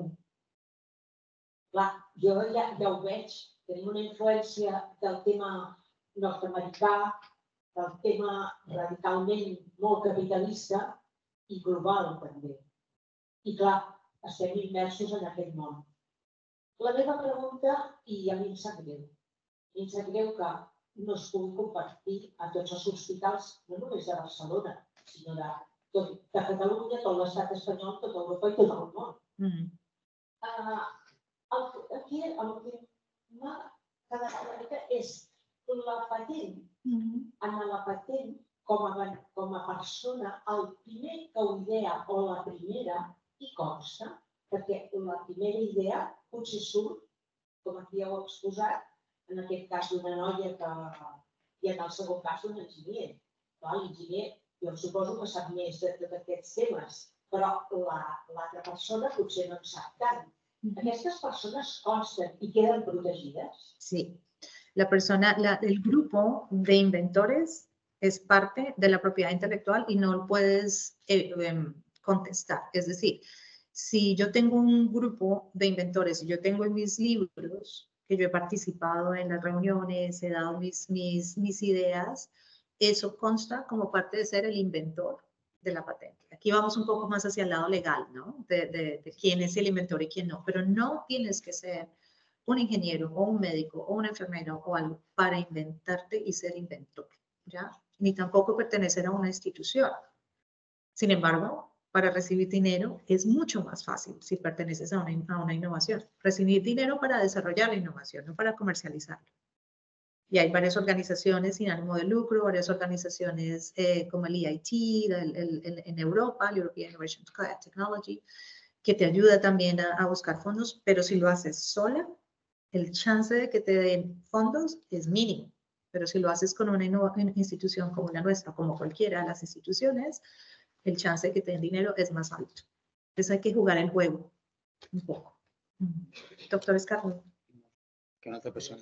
Clar, jo ja, ja ho veig, tenim una influència del tema nord-americà, del tema radicalment molt capitalista i global també. I clar, estem immersos en aquest món. La meva pregunta, i a mi em sap greu, em sap greu que no es pugui compartir a tots els hospitals, no només de Barcelona, sinó de, tot, de Catalunya, tot l'estat espanyol, tota Europa i tot el món. Mm. Uh, el, aquí el que m'ha quedat una mica és la patent. Mm-hmm. En la patent, com a, com a persona, el primer que ho idea o la primera hi consta, perquè la primera idea potser surt, com aquí ja ho he exposat, en aquest cas d'una noia que, i en el segon cas d'un enginyer. L'enginyer, jo suposo que sap més de tots aquests temes, però l'altra persona potser no en sap tant. ¿Aquestes personas constan y quedan protegidas? Sí. La persona, la, el grupo de inventores es parte de la propiedad intelectual y no lo puedes eh, eh, contestar. Es decir, si yo tengo un grupo de inventores y yo tengo en mis libros, que yo he participado en las reuniones, he dado mis, mis, mis ideas, eso consta como parte de ser el inventor de la patente. Aquí vamos un poco más hacia el lado legal, ¿no? De, de, de quién es el inventor y quién no, pero no tienes que ser un ingeniero o un médico o un enfermero o algo para inventarte y ser inventor, ¿ya? Ni tampoco pertenecer a una institución. Sin embargo, para recibir dinero es mucho más fácil si perteneces a una, a una innovación. Recibir dinero para desarrollar la innovación, no para comercializarla. Y hay varias organizaciones sin ánimo de lucro, varias organizaciones eh, como el E I T el, el, el, en Europa, el European Innovation Technology, que te ayuda también a, a buscar fondos, pero si lo haces sola, el chance de que te den fondos es mínimo. Pero si lo haces con una institución como la nuestra, como cualquiera de las instituciones, el chance de que te den dinero es más alto. Entonces hay que jugar el juego un poco. Doctor Escarno. ¿Qué otra persona?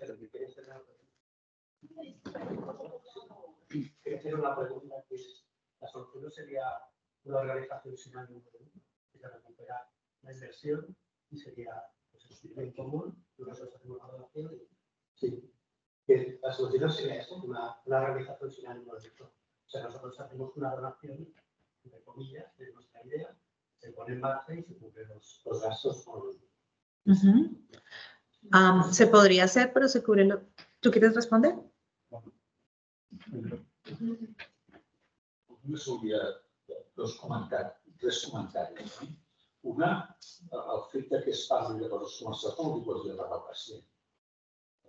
Quería hacer una pregunta que es, la solución sería una organización sin ánimo de lucro, que se recupera la inversión y sería pues, el bien común, nosotros hacemos una donación y sí, que la solución sería eso, una, una organización sin ánimo de lucro. O sea, nosotros hacemos una donación, entre comillas, de nuestra idea, se pone en marcha y se cubren los, los gastos con... Uh-huh. um, se podría hacer, pero se cubre lo... ¿Tú quieres responder? Només hauria dos comentaris, tres comentaris. Una, el fet que es parli de coses comercials no vol dir que ho hagi de pagar el pacient.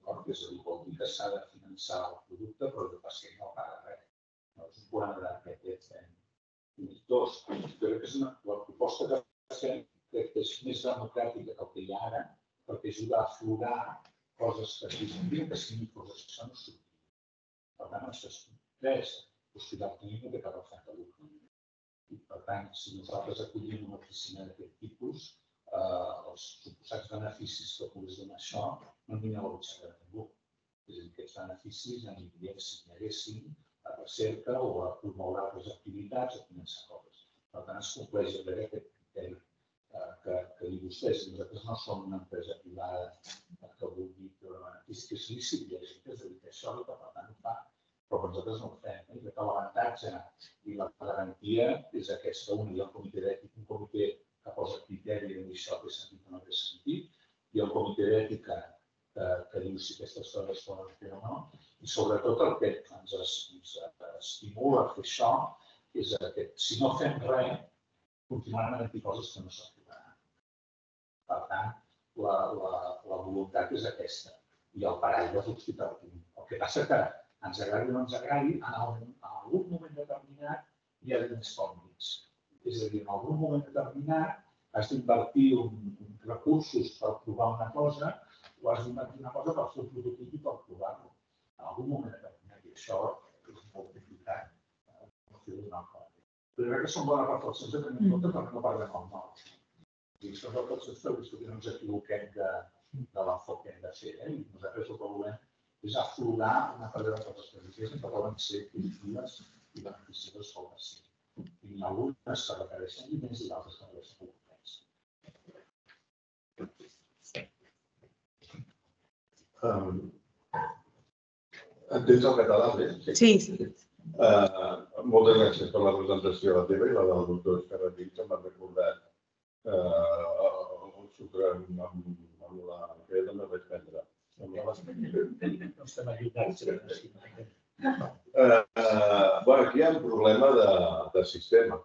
d'acord? És a dir, vol dir que s'ha de finançar el producte, però el pacient no paga res. No és un problema d'aquest fem. Dos, crec que és una, la proposta que fem crec que és més democràtica que el que hi ha ara, perquè ajuda a aflorar coses que existien, que si no fos això no sortia. Per tant, això és tres. L'Hospital Clínic no té cap afecte a lucre. I, per tant, si nosaltres acollim una oficina d'aquest tipus, els suposats beneficis que pogués donar això no n'hi ha a la butxaca de ningú. És a dir, aquests beneficis anirien si n'hi haguessin a recerca o a promoure altres activitats o finançar coses. Per tant, es compleix el dret aquest criteri que diu vostès. Nosaltres no som una empresa privada que vulgui treure beneficis, que és lícit, hi ha gent que es dedica a això i que per tant ho fa, però nosaltres no ho fem. I crec que l'avantatge i la garantia és aquesta. Un, hi ha un comitè d'ètica, un comitè que posa criteri i això té sentit o no té sentit, hi ha un comitè d'ètica que diu si aquestes coses poden fer o no, i sobretot el que ens estimula a fer això és que si no fem res, continuaran havent-hi coses que no s'aprovaran. Per tant, la voluntat és aquesta, i el paraigua és l'Hospital Clínic. El que passa que ens agradi o no ens agradi, en algun moment determinat hi ha diners públics. És a dir, en algun moment determinat has d'invertir recursos per provar una cosa o has d'invertir una cosa per fer un prototip i per provar-lo. En algun moment determinat, i això és molt complicat. No fer d'una cosa. Però crec que són bones reflexions a tenir en compte perquè no parlem el nou. I són reflexions que no ens equivoquem de l'enfoc que hem de fer. I nosaltres el que volem és aflorar una part de les coses que diguéssim que poden ser positives i beneficioses pel pacient. I n'hi ha algunes que requereixen diners i d'altres que requereixen oportunitats. Entens el català, bé? Sí, sí. Moltes gràcies per la presentació la teva i la del doctor Escarratí, que m'ha recordat el sucre amb la que també vaig prendre. No estem allunyats. Aquí hi ha un problema de sistema.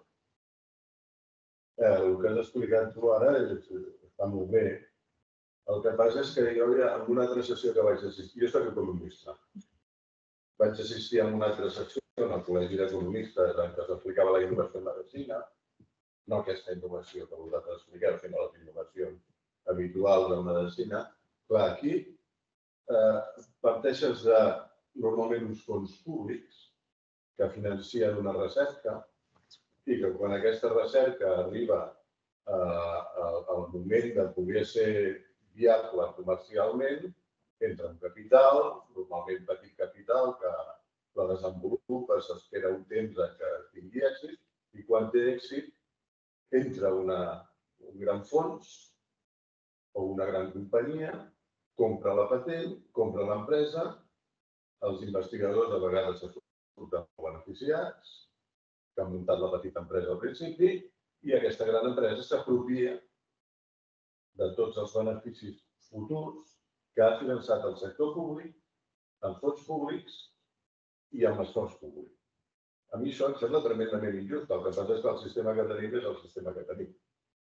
El que has explicat tu ara està molt bé. El que passa és que jo en una altra sessió que vaig assistir, jo soc economista, vaig assistir a una altra sessió en el Col·legi d'Economistes en què s'explicava la innovació en medicina, no aquesta innovació que vosaltres expliqueu, sinó les innovacions habituals en medicina. Clar, aquí parteixes de normalment uns fons públics que financien una recerca i que quan aquesta recerca arriba al moment de poder ser viable comercialment, entra un capital, normalment petit capital, que la desenvolupa, s'espera un temps que tingui èxit, i quan té èxit entra un gran fons o una gran companyia, compra la patent, compra l'empresa, els investigadors a vegades se surten beneficiats, que han muntat la petita empresa al principi, i aquesta gran empresa s'apropia de tots els beneficis futurs que ha finançat el sector públic, amb fons públics i amb esforç públic. A mi això em sembla tremendament injust. El que passa és que el sistema que tenim és el sistema que tenim.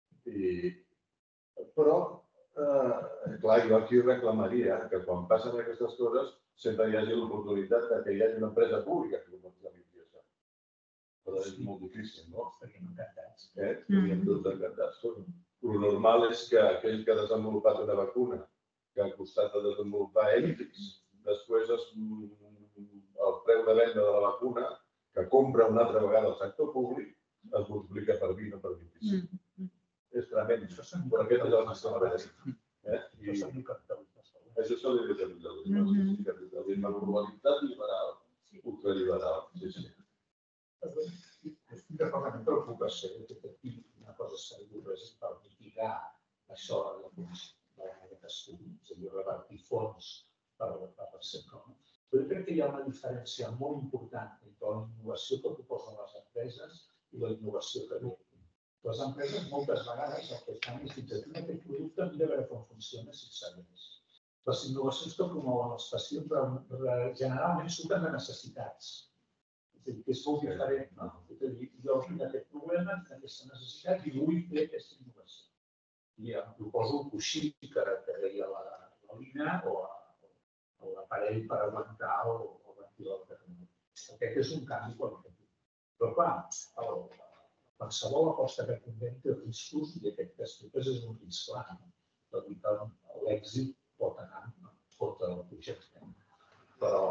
Però, clar, jo aquí reclamaria que quan passen aquestes coses sempre hi hagi l'oportunitat que hi hagi una empresa pública que comercialitzi això. Però és molt difícil, no? Estaríem encantats. Estaríem tots encantats. El normal és que aquell que ha desenvolupat una vacuna, que ha costat de desenvolupar èlitics, després el preu de venda de la vacuna, que compra una altra vegada el sector públic, es multiplica per vint o per vint-i-cinc. És tremend, però aquest és el sistema bèstic. Això són capitalistes. Això se li diu capitalisme. Capitalisme globalitzat, liberal, ultraliberal. Sí, sí. Estic d'acord amb preocupació que aquí una cosa segura és per mitigar això de aquest estudi, és a dir, revertir fons per ser com. Però crec que hi ha una diferència molt important entre la innovació que proposen les empreses i la innovació que ve. Les empreses moltes vegades el que fan és dir que aquest producte hem de veure com funciona si segueix. Les innovacions que promouen els pacients generalment surten de necessitats. És a dir, que és molt diferent, no? És a dir, jo tinc aquest problema, tinc aquesta necessitat i vull fer aquesta innovació. I em proposo un coixí que deia la Lina o l'aparell per aguantar o ventilar el terreny. Aquest és un canvi qualitatiu. Però, clar, qualsevol aposta que convent té riscos i aquest que expliques és un risc clar. Tot i que l'èxit pot anar en contra del projecte. Però...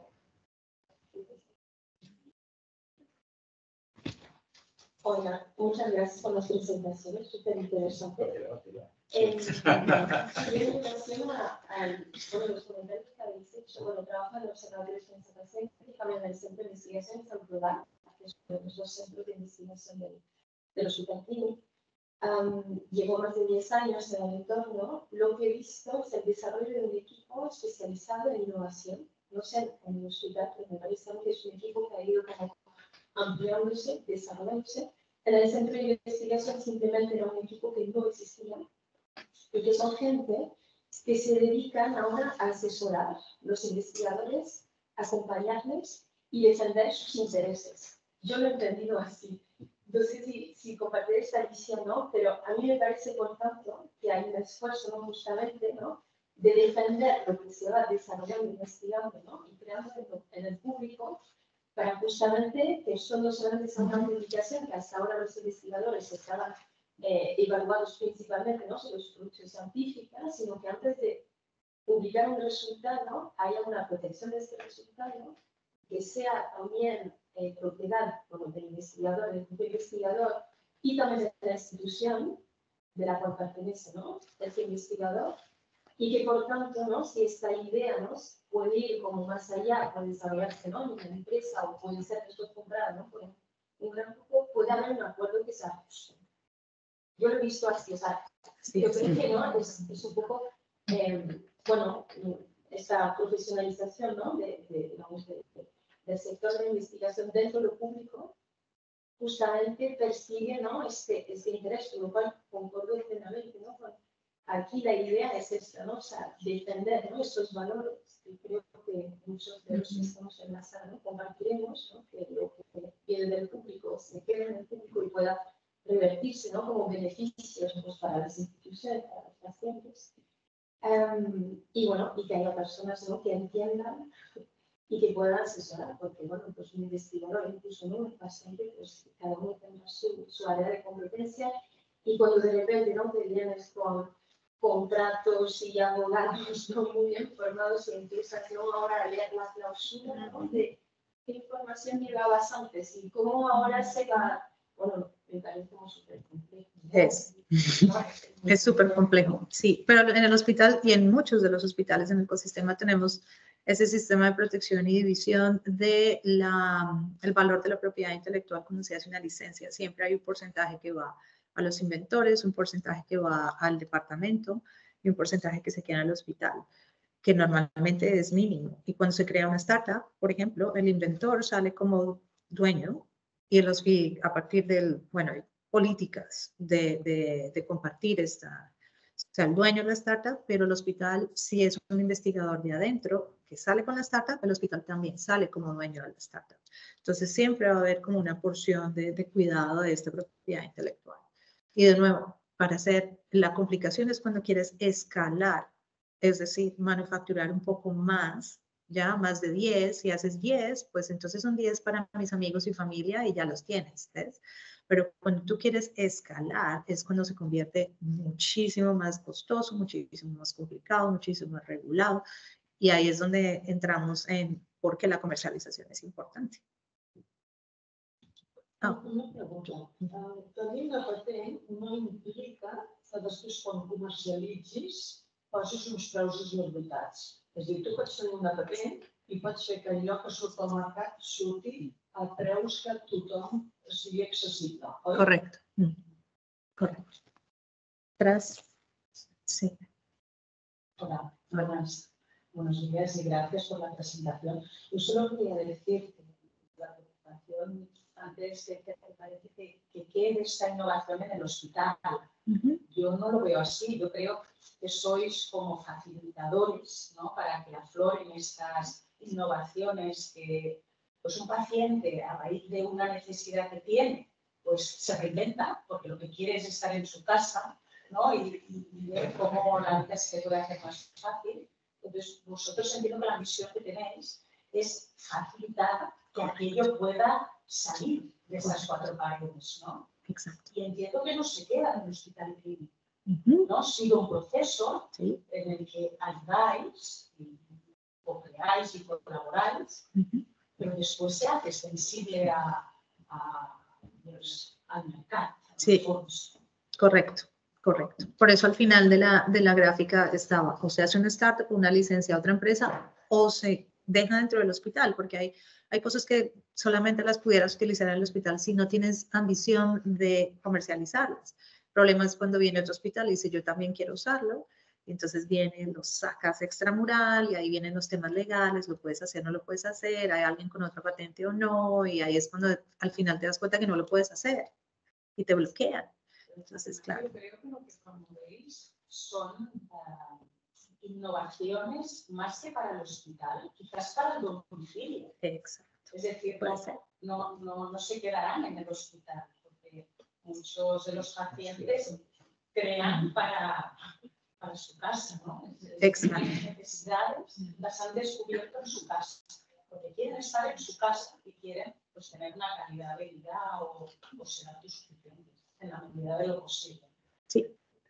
Hola, muchas gracias por las presentaciones, súper interesante. En relación a, a bueno, los comentarios que habéis hecho, bueno, trabajo en el Observatorio de Ciencias Básicas y también en el Centro de Investigación San Plural, que es uno de los dos centros de investigación del, del Hospital Clínico. Um, llevo más de diez años en el entorno. Lo que he visto es el desarrollo de un equipo especializado en innovación. No sé, en el hospital, pero me parece que es un equipo que ha ido como ampliándose, desarrollándose. En el centro de investigación simplemente era un equipo que no existía y que son gente que se dedican ahora a asesorar a los investigadores, acompañarles y defender sus intereses. Yo lo he entendido así. No sé si, si compartir esta visión, ¿no? Pero a mí me parece, por tanto, que hay un esfuerzo, ¿no? Justamente, ¿no? De defender lo que se va desarrollando, investigando, ¿no? Y creando en el público para justamente que esto no solamente sea una publicación, que hasta ahora los investigadores estaban eh, evaluados principalmente, ¿no? Sobre su producción científica, sino que antes de publicar un resultado haya una protección de este resultado, que sea también eh, propiedad bueno, del investigador, del propio investigador y también de la institución de la cual pertenece, ¿no? Este investigador. Y que, por tanto, ¿no? Si esta idea, ¿no? Puede ir como más allá, puede desarrollarse, ¿no? En una empresa o puede ser después comprada, ¿no? Por un gran grupo, puede haber un acuerdo que sea justo. Yo lo he visto así, o sea, sí, yo creo que, ¿no? Es, es un poco, eh, bueno, esta profesionalización, ¿no? De, de, digamos, de, de, del sector de investigación dentro de lo público, justamente persigue, ¿no? Este, este interés, con lo cual concordo plenamente, ¿no? Con, aquí la idea es esta, ¿no? O sea, defender, ¿no? Estos valores que creo que muchos de los que estamos en la sala, ¿no? Compartiremos, ¿no? Que lo que viene del público se quede en el público y pueda revertirse, ¿no? Como beneficios, pues, para las instituciones, para los pacientes. Um, y bueno, y que haya personas, ¿no? Que entiendan y que puedan asesorar, porque bueno, pues un investigador, incluso no un paciente, pues cada uno tendrá su, su área de competencia y cuando de repente, ¿no? Te vienes con contratos y abogados no muy bien formados y empiezas, ¿no? Ahora a leer la clausura, ¿no? De qué información llegabas antes y cómo ahora se va, bueno, me parece como súper complejo. Es, es súper complejo, sí, pero en el hospital y en muchos de los hospitales en el ecosistema tenemos ese sistema de protección y división de la, el valor de la propiedad intelectual cuando se hace una licencia. Siempre hay un porcentaje que va a los inventores, un porcentaje que va al departamento y un porcentaje que se queda al hospital, que normalmente es mínimo. Y cuando se crea una startup, por ejemplo, el inventor sale como dueño y, los, y a partir del, bueno, políticas de, de, de compartir esta, o sea, el dueño de la startup, pero el hospital, si es un investigador de adentro que sale con la startup, el hospital también sale como dueño de la startup. Entonces, siempre va a haber como una porción de, de cuidado de esta propiedad intelectual. Y de nuevo, para hacer, la complicación es cuando quieres escalar, es decir, manufacturar un poco más, ya más de diez, si haces diez, pues entonces son diez para mis amigos y familia y ya los tienes, ¿ves? Pero cuando tú quieres escalar es cuando se convierte muchísimo más costoso, muchísimo más complicado, muchísimo más regulado. Y ahí es donde entramos en por qué la comercialización es importante. Oh. Una pregunta. Uh, tenir una patent no implica que després quan comercialitzis posis uns preus exorbitats. És a dir, tu pots tenir una patent i pots fer que allò que surt al mercat surti a preus que tothom sigui accessible. ¿Oi? Correcto. Mm. Correcto. Tras. Sí. Hola, buenas, buenos días y gracias por la presentación. Yo solo quería decir que la presentación antes que te parece que, que quede esta innovación en el hospital. Uh-huh. Yo no lo veo así. Yo creo que sois como facilitadores, ¿no? Para que afloren estas innovaciones que pues un paciente a raíz de una necesidad que tiene, pues se reinventa porque lo que quiere es estar en su casa, ¿no? Y, y, y ver cómo la vida se puede hacer más fácil. Entonces, vosotros entiendo que la misión que tenéis es facilitar que aquello pueda salir de esas cuatro paredes, ¿no? Exacto. Y entiendo que no se queda en el hospital clínico, Ujú. ¿no? Ha sido un proceso Sí. en el que ayudáis, y, o creáis y colaboráis, Ujú. pero después se hace sensible a, a, pues, al mercado. Sí. Fondos. Correcto, correcto. Por eso al final de la, de la gráfica estaba, o se hace una startup, una licencia a otra empresa, o se deja dentro del hospital, porque hay, hay cosas que solamente las pudieras utilizar en el hospital si no tienes ambición de comercializarlas. El problema es cuando viene otro hospital y dice, yo también quiero usarlo, y entonces vienen, los sacas extramural, y ahí vienen los temas legales, lo puedes hacer, no lo puedes hacer, hay alguien con otra patente o no, y ahí es cuando al final te das cuenta que no lo puedes hacer, y te bloquean. Entonces, claro. Yo creo que lo que promovéis son uh, innovaciones más que para el hospital, quizás para el domicilio. Exacto. Es decir, Puede no, ser. no, no, no se quedarán en el hospital, porque muchos de los pacientes crean para, para su casa, ¿no? Exacto. Las necesidades las han descubierto en su casa, porque quieren estar en su casa y quieren pues, tener una calidad de vida o, o ser autosuficientes en la medida de lo posible. Sí.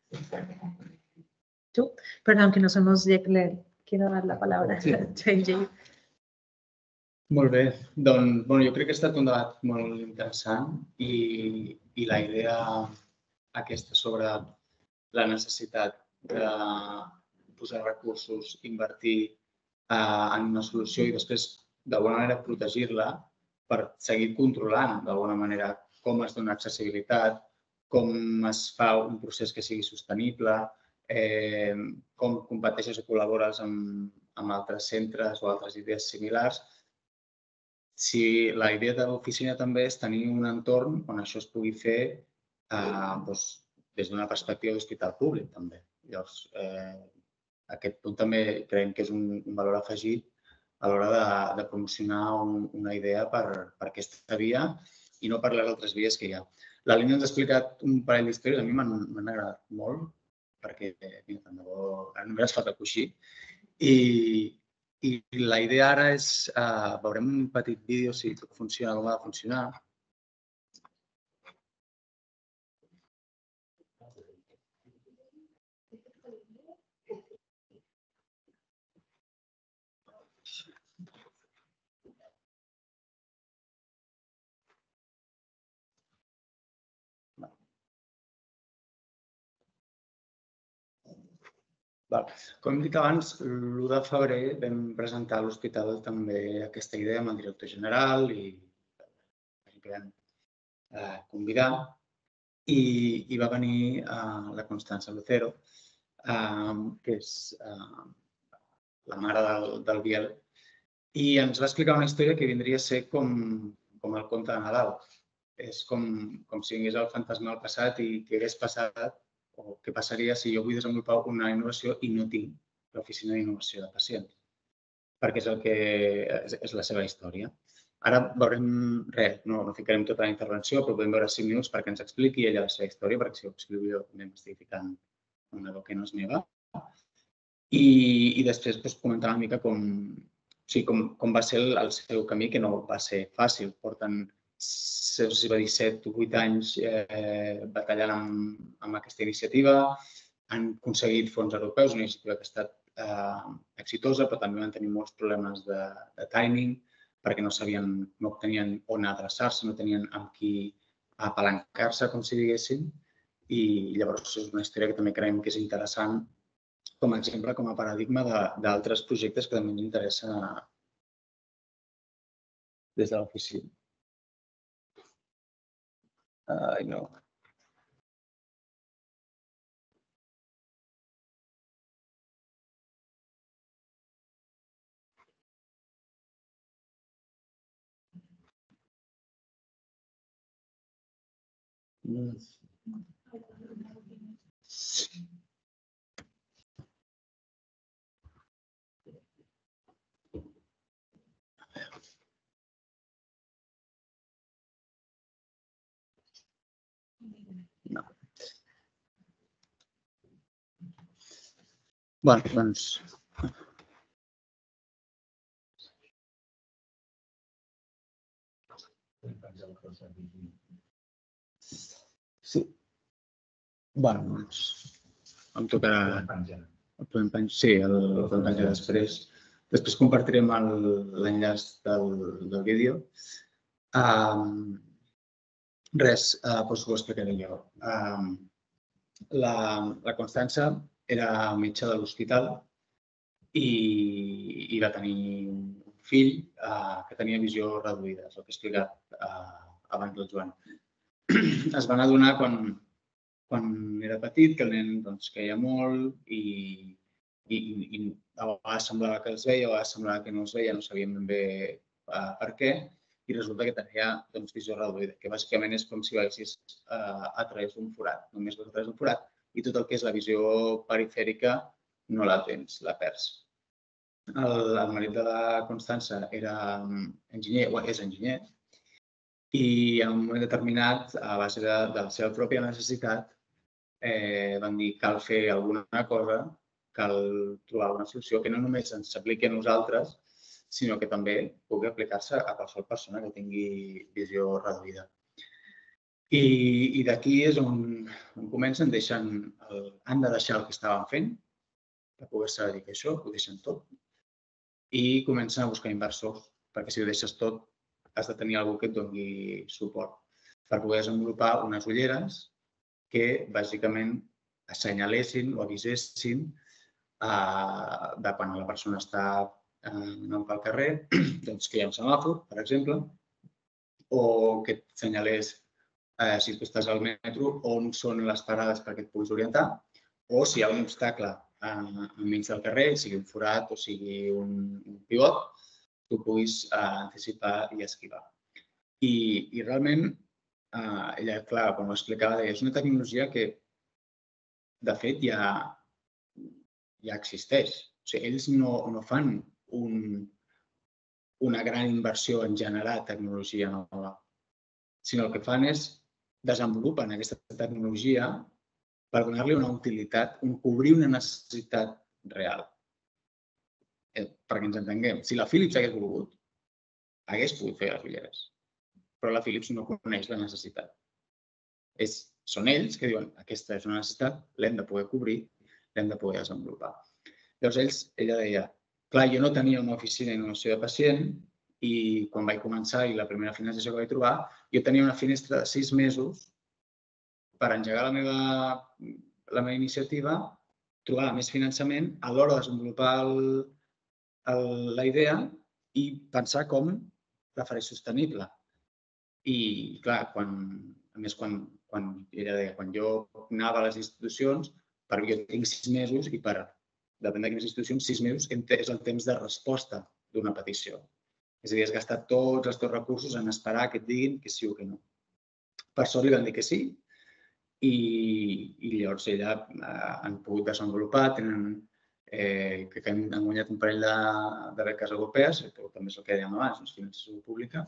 Tú, perdón, que nos hemos, le quiero dar la palabra. Sí. J J. Molt bé. Doncs, bueno, jo crec que ha estat un debat molt interessant i, i la idea aquesta sobre la necessitat de posar recursos, invertir eh, en una solució i després, d'alguna manera, protegir-la per seguir controlant, d'alguna manera, com es dona accessibilitat, com es fa un procés que sigui sostenible, eh, com competeixes o col·labores amb, amb altres centres o altres idees similars. Si la idea de l'oficina també és tenir un entorn on això es pugui fer eh, doncs, des d'una perspectiva d'hospital públic, també. Llavors, eh, aquest punt també creiem que és un, un valor afegit a l'hora de, de promocionar un, una idea per, per aquesta via i no per les altres vies que hi ha. La Línia ens ha explicat un parell d'històries, a mi m'han agradat molt, perquè mira, tant de bo, ara només es fa de coixí. I, I la idea ara és, uh, veurem un petit vídeo, si tot funciona, com ha de funcionar. Val. Com hem dit abans, l'u de febrer vam presentar a l'hospital també aquesta idea amb el director general i que vam eh, convidar i, i va venir eh, la Constança Lucero, eh, que és eh, la mare del, del Biel, i ens va explicar una història que vindria a ser com, com el conte de Nadal. És com, com si vingués el fantasma al passat i què hagués passat o què passaria si jo vull desenvolupar una innovació i no tinc l'oficina d'innovació de pacients, perquè és, el que, és, és la seva història. Ara veurem res, no, no ficarem tota la intervenció, però podem veure cinc minuts perquè ens expliqui ella la seva història, perquè si ho explico jo també m'estic ficant una veu que no és meva. I, i després doncs, comentar una mica com, o sigui, com, com va ser el, el seu camí, que no va ser fàcil. Porten si va dir set o vuit anys eh, batallant amb, amb aquesta iniciativa. Han aconseguit fons europeus, una iniciativa que ha estat eh, exitosa, però també van tenir molts problemes de, de timing, perquè no sabien, no tenien on adreçar-se, no tenien amb qui apalancar-se, com si diguéssim. I llavors és una història que també creiem que és interessant com a exemple, com a paradigma d'altres projectes que també ens interessa des de l'oficina. Ai, no. Mm. No. Bueno, doncs, Sí. Bueno, doncs em tocarà... El podem penjar, sí, el podem penjar després. Després compartirem l'enllaç del, del vídeo. Um, res, uh, doncs ho explicaré jo. Um, la, la Constança era metge de l'hospital i, i va tenir un fill uh, que tenia visió reduïda, és el que he explicat uh, abans del Joan. Es van adonar quan, quan era petit que el nen doncs, queia molt i, i, i a vegades semblava que es veia, a vegades semblava que no es veia, no sabíem ben bé uh, per què, i resulta que tenia doncs, visió reduïda, que bàsicament és com si veiessis uh, a través d'un forat, només veus a través d'un forat, i tot el que és la visió perifèrica no la tens, la perds. El, el marit de la Constança era enginyer, o és enginyer, i en un moment determinat, a base de, de la seva pròpia necessitat, eh, van dir cal fer alguna cosa, cal trobar una solució que no només ens s'apliqui a nosaltres, sinó que també pugui aplicar-se a qualsevol persona que tingui visió reduïda. I, i d'aquí és on, on comencen, deixen el, han de deixar el que estaven fent per poder-se dedicar a això, ho deixen tot, i comencen a buscar inversors, perquè si ho deixes tot has de tenir algú que et doni suport per poder desenvolupar unes ulleres que bàsicament assenyalessin o avisessin eh, de quan la persona està eh, anant pel carrer, doncs que hi ha un semàfor, per exemple, o que et senyalés eh, si tu estàs al metro on són les parades perquè et puguis orientar, o si hi ha un obstacle eh, enmig del carrer, sigui un forat o sigui un, un pivot, tu puguis eh, anticipar i esquivar. I, i realment, eh, ella, clar, quan ho explicava, deia, és una tecnologia que, de fet, ja, ja existeix. O sigui, ells no, no fan un, una gran inversió en generar tecnologia nova, sinó el que fan és desenvolupen aquesta tecnologia per donar-li una utilitat, un, cobrir una necessitat real. Perquè ens entenguem, si la Philips hagués volgut, hagués pogut fer les ulleres, però la Philips no coneix la necessitat. És, són ells que diuen aquesta és una necessitat, l'hem de poder cobrir, l'hem de poder desenvolupar. Llavors ells, ella deia, clar, jo no tenia una oficina d'innovació de pacient i quan vaig començar i la primera finalització que vaig trobar, jo tenia una finestra de sis mesos per engegar la meva, la meva iniciativa, trobar més finançament, a l'hora de desenvolupar el, el, la idea i pensar com la faré sostenible. I, clar, quan, a més, quan, quan, ella deia, quan jo anava a les institucions, per jo tinc sis mesos i per, depèn de quines institucions, sis mesos és el temps de resposta d'una petició. És a dir, has gastat tots els teus recursos en esperar que et diguin que sí o que no. Per sort li van dir que sí i, i llavors ella eh, han pogut desenvolupar, tenen, eh, crec que han, han guanyat un parell de, de beques europees, que també és el que dèiem abans, doncs, finançació pública,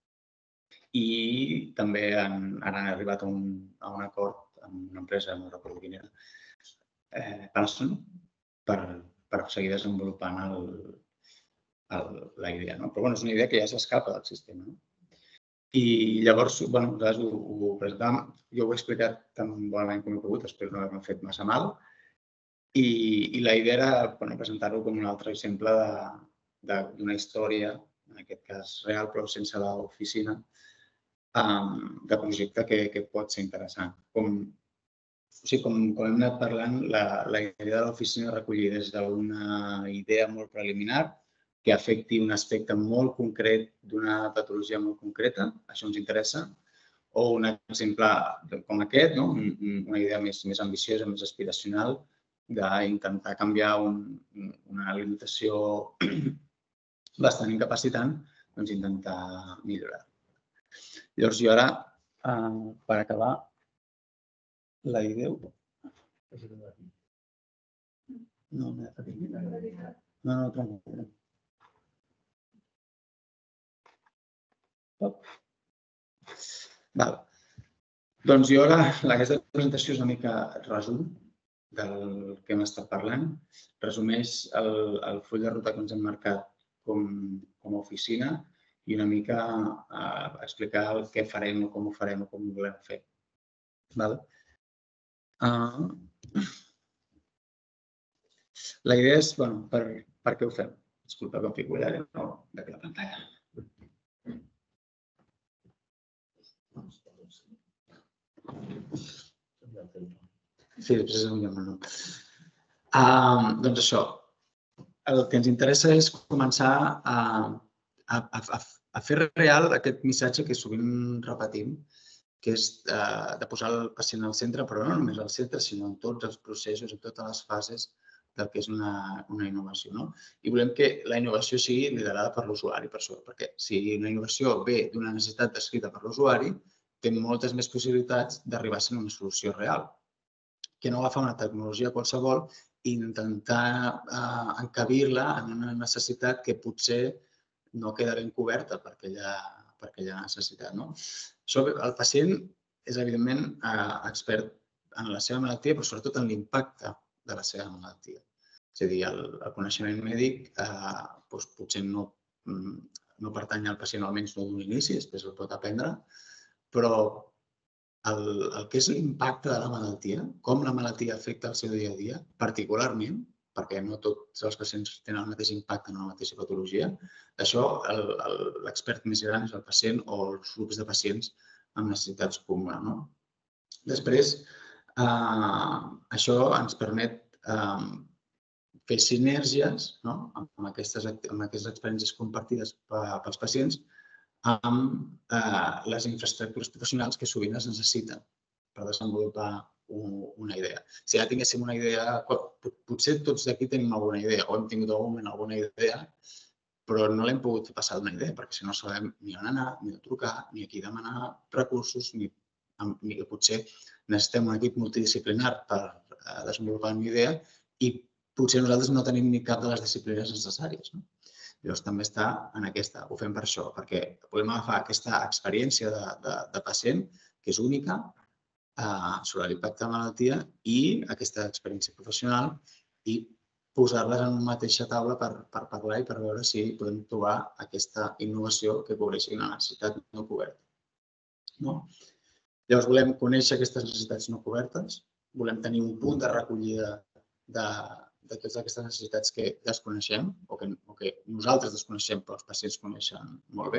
i també han, han arribat a un, a un acord amb una empresa, no recordo quina era, eh, Panasonic, per, per seguir desenvolupant el, el, la idea. No? Però bueno, és una idea que ja s'escapa del sistema. No? I llavors, bueno, nosaltres ho, ho presentàvem, jo ho he explicat tan bonament com he pogut, espero no haver-me fet massa mal, i, i la idea era bueno, presentar-ho com un altre exemple d'una història, en aquest cas real, però sense l'oficina, um, de projecte que, que pot ser interessant. Com, o sigui, com, com hem anat parlant, la, la idea de l'oficina recollir des d'una idea molt preliminar, que afecti un aspecte molt concret d'una patologia molt concreta, això ens interessa, o un exemple com aquest, no? Una idea més, més ambiciosa, més aspiracional, d'intentar canviar un, una limitació bastant incapacitant, doncs intentar millorar. Llavors, jo ara, uh, per acabar, la idea... No, no, no, no, tranquil. Val. Doncs jo ara, aquesta presentació és una mica resum del que hem estat parlant. Resumeix el, el full de ruta que ens hem marcat com, com a oficina i una mica explicar el què farem o com ho farem o com ho volem fer. La idea és, bueno, per què ho fem? Disculpa que em fico allà de la pantalla. Sí, després és un llum. Doncs això, el que ens interessa és començar a fer real aquest missatge que sovint repetim, que és de posar el pacient al centre, però no només al centre, sinó en tots els processos, en totes les fases del que és una innovació. I volem que la innovació sigui liderada per l'usuari, per això, perquè si una innovació ve d'una necessitat descrita per l'usuari, té moltes més possibilitats d'arribar a ser una solució real. Que no agafar una tecnologia qualsevol i intentar encabir-la en una necessitat que potser no queda ben coberta per aquella necessitat. El pacient és, evidentment, expert en la seva malaltia, però sobretot en l'impacte de la seva malaltia. És a dir, el coneixement mèdic potser no pertany al pacient, almenys no d'un inici, després el pot aprendre, però el que és l'impacte de la malaltia, com la malaltia afecta el seu dia a dia, particularment, perquè no tots els pacients tenen el mateix impacte en la mateixa patologia, això l'expert més gran és el pacient o els grups de pacients amb necessitats comunes. Després, això ens permet fer sinergies amb aquestes experiències compartides pels pacients amb les infraestructures professionals que sovint es necessiten per desenvolupar una idea. Si ja tinguéssim una idea, potser tots d'aquí tenim alguna idea o hem tingut alguna idea, però no l'hem pogut fer passar d'una idea, perquè si no sabem ni on anar, ni on trucar, ni a qui demanar recursos, ni que potser necessitem un equip multidisciplinar per desenvolupar una idea i potser nosaltres no tenim ni cap de les disciplines necessàries. Llavors també està en aquesta, ho fem per això, perquè podem agafar aquesta experiència de pacient, que és única, sobre l'impacte de la malaltia i aquesta experiència professional i posar-les en una mateixa taula per parlar i per veure si podem trobar aquesta innovació que cobreixi una necessitat no coberta. Llavors volem conèixer aquestes necessitats no cobertes, volem tenir un punt de recollida de de totes aquestes necessitats que desconeixem o que nosaltres desconeixem però els pacients coneixen molt bé.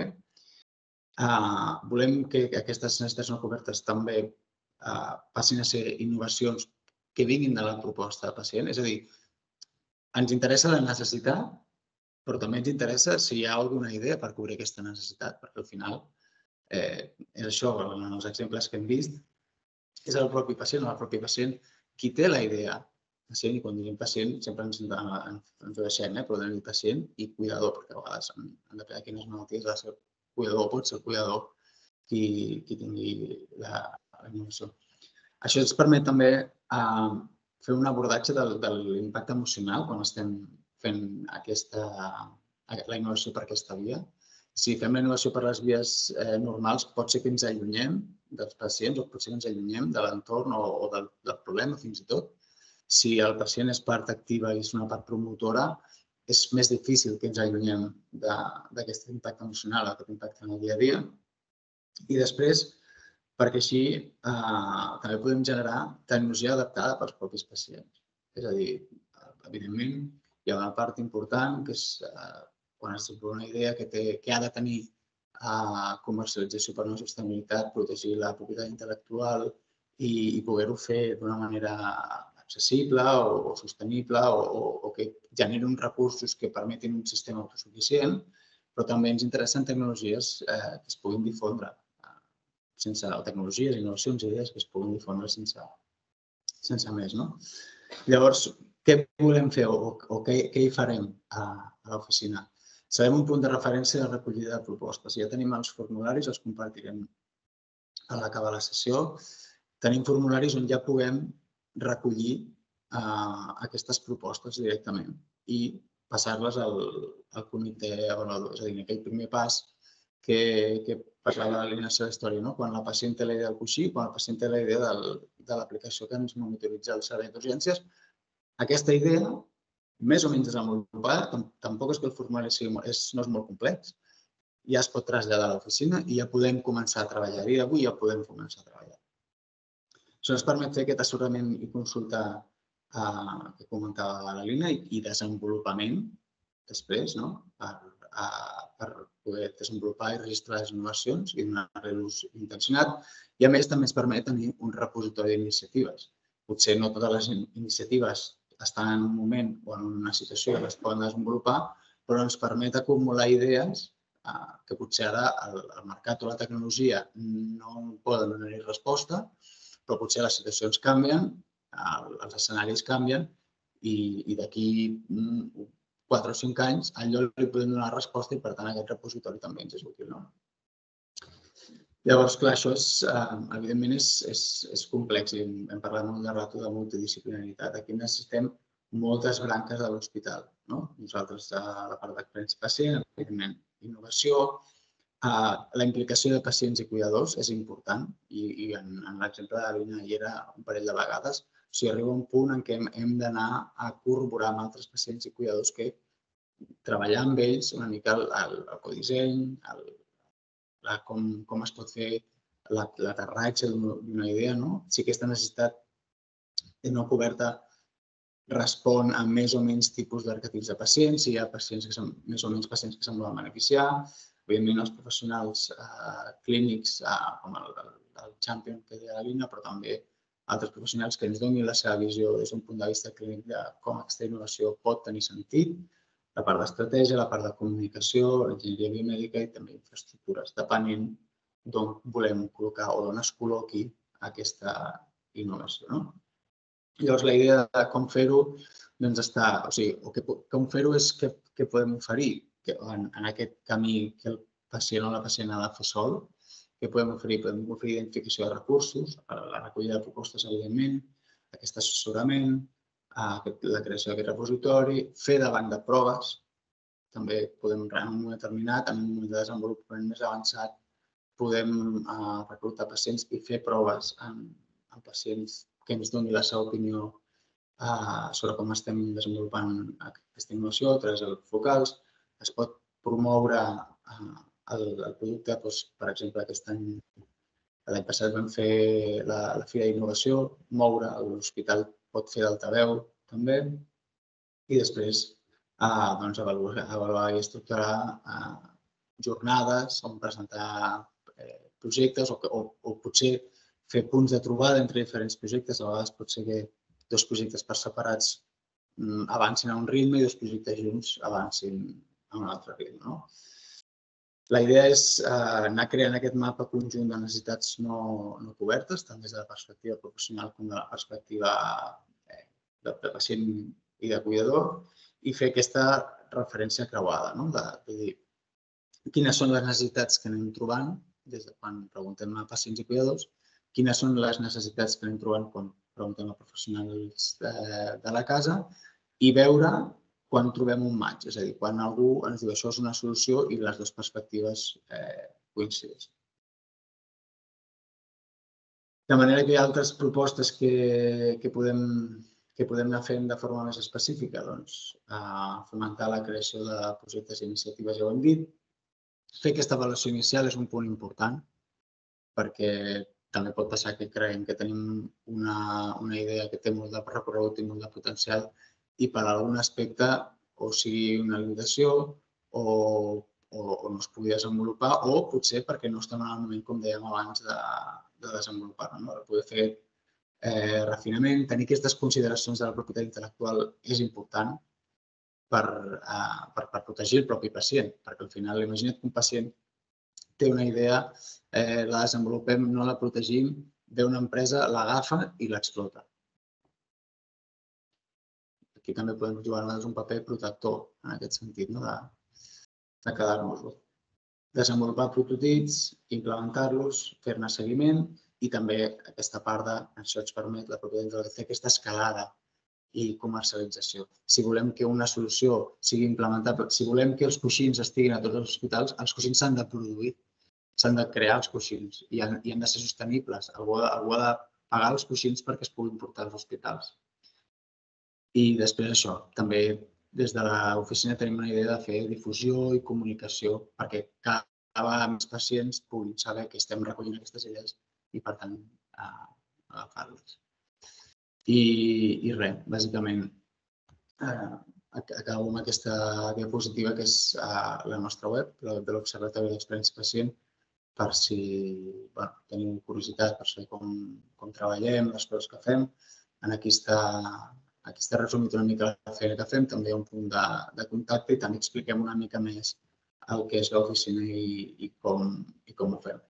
Volem que aquestes necessitats no cobertes també passin a ser innovacions que vinguin de la proposta del pacient. És a dir, ens interessa la necessitat, però també ens interessa si hi ha alguna idea per cobrir aquesta necessitat, perquè al final és això, en els exemples que hem vist, és el propi pacient o el propi pacient qui té la idea. I quan diem pacient sempre ens ho deixem, però tenim pacient i cuidador, perquè a vegades, en depèn de quines malalties, ha de ser cuidador, pot ser cuidador qui tingui la innovació. Això ens permet també fer un abordatge de l'impacte emocional quan estem fent la innovació per aquesta via. Si fem la innovació per les vies normals, pot ser que ens allunyem dels pacients o pot ser que ens allunyem de l'entorn o del problema fins i tot. Si el pacient és part activa i és una part promotora, és més difícil que ens allunyem d'aquest impacte emocional, d'aquest impacte en el dia a dia. I després, perquè així també podem generar tecnologia adaptada pels propis pacients. És a dir, evidentment, hi ha una part important que és quan es desenvolupa una idea que ha de tenir comercialització per una sostenibilitat, protegir la propietat intel·lectual i poder-ho fer d'una manera accessible o sostenible o que generi uns recursos que permetin un sistema autosuficient, però també ens interessen tecnologies que es puguin difondre, tecnologies, innovacions i idees que es puguin difondre sense més. Llavors, què volem fer o què hi farem a l'oficina? Serem un punt de referència de recollida de propostes. Ja tenim els formularis, els compartirem a l'acabar la sessió. Tenim formularis on ja puguem recollir aquestes propostes directament i passar-les al comitè avaluador. És a dir, aquell primer pas que parlava de l'alineació de la història, quan la pacient té la idea del coixí, quan el pacient té la idea de l'aplicació que ens monitoritza el servei d'urgències, aquesta idea, més o menys desenvolupada, tampoc és que el formulari no és molt complex, ja es pot traslladar a l'oficina i ja podem començar a treballar. A dia d'avui ja podem començar a treballar. Això ens permet fer aquest assessorament i consulta que comentava la Lina i desenvolupament després per poder desenvolupar i registrar les innovacions i donar-li l'ús intencionat. I a més també ens permet tenir un repositori d'iniciatives. Potser no totes les iniciatives estan en un moment o en una situació que es poden desenvolupar, però ens permet acumular idees que potser ara el mercat o la tecnologia no poden donar-hi resposta, però potser les situacions canvien, els escenaris canvien i d'aquí quatre o cinc anys allò li podem donar resposta i per tant aquest repositori també ens és útil. Llavors, clar, això evidentment és complex i hem parlat molt de rato de multidisciplinaritat. Aquí necessitem moltes branques de l'hospital. Nosaltres, a la part d'experiència pacient, evidentment, innovació, la implicació de pacients i cuidadors és important i en l'exemple de la Lina hi era un parell de vegades. O sigui, arriba un punt en què hem d'anar a corroborar amb altres pacients i cuidadors que treballar amb ells una mica el codisseny, com es pot fer l'aterratge d'una idea, si aquesta necessitat no coberta respon a més o menys tipus d'arquetips de pacients, si hi ha pacients que són més o menys pacients que se'n volen beneficiar. Evidentment, els professionals clínics, com el Champion que deia la Lina, però també altres professionals que ens donin la seva visió des d'un punt de vista clínic de com aquesta innovació pot tenir sentit, la part d'estratègia, la part de comunicació, l'enginyeria biomèdica i també infraestructures, depenent d'on volem col·locar o d'on es col·loqui aquesta innovació. Llavors, la idea de com fer-ho està... O sigui, com fer-ho és què podem oferir en aquest camí que el pacient o la pacient ha de fer sol. Què podem oferir? Podem oferir identificació de recursos, la recollida de propostes, evidentment, aquest assessorament, la creació d'aquest repositori, fer davant de proves. També podem, en un moment determinat, en un moment de desenvolupament més avançat, podem reclutar pacients i fer proves amb pacients que ens doni la seva opinió sobre com estem desenvolupant aquesta innovació a través de focals. Es pot promoure el producte, per exemple, aquest any, l'any passat vam fer la Fira d'Innovació, moure, l'hospital pot fer d'altaveu també, i després avaluar i estructurar jornades on presentar projectes o potser fer punts de trobada entre diferents projectes. A vegades pot ser que dos projectes per separats avancin a un ritme i dos projectes junts avancin a un altre ritme. La idea és anar creant aquest mapa conjunt de necessitats no cobertes, tant des de la perspectiva professional com de la perspectiva de pacient i de cuidador, i fer aquesta referència creuada, de dir quines són les necessitats que anem trobant des de quan preguntem a pacients i cuidadors, quines són les necessitats que anem trobant quan preguntem a professionals de la casa i veure quan trobem un match, és a dir, quan algú ens diu això és una solució i les dues perspectives coincideixen. De manera que hi ha altres propostes que podem anar fent de forma més específica, doncs fomentar la creació de projectes i iniciatives, ja ho hem dit. Fer aquesta avaluació inicial és un punt important perquè també pot passar que creiem que tenim una idea que té molt de recorregut i molt de potencial i per algun aspecte o sigui una limitació o no es pugui desenvolupar o potser perquè no estem en el moment, com dèiem abans, de desenvolupar-ho. Poder fer refinament, tenir aquestes consideracions de la propietat intel·lectual és important per protegir el propi pacient, perquè al final imagina't que un pacient té una idea, la desenvolupem, no la protegim, ve una empresa, l'agafa i l'explota. Aquí també podem jugar un paper protector en aquest sentit, de quedar-nos-ho. Desenvolupar prototips, implementar-los, fer-ne seguiment i també aquesta part de, això ens permet la propietat intel·lectual, fer aquesta escalada i comercialització. Si volem que una solució sigui implementable, si volem que els coixins estiguin a tots els hospitals, els coixins s'han de produir, s'han de crear els coixins i han de ser sostenibles. Algú ha de pagar els coixins perquè es puguin portar als hospitals. I després això, també des de l'oficina tenim una idea de fer difusió i comunicació perquè cada més pacients puguin saber que estem recollint aquestes idees i, per tant, agafar-les. I res, bàsicament, acabo amb aquesta diapositiva que és la nostra web, la web de l'Observatori d'Experiència Pacient, per si teniu curiositat per saber com treballem, les coses que fem. Aquí està resumit una mica la feina que fem, també hi ha un punt de contacte i també expliquem una mica més el que és l'oficina i com ho fem.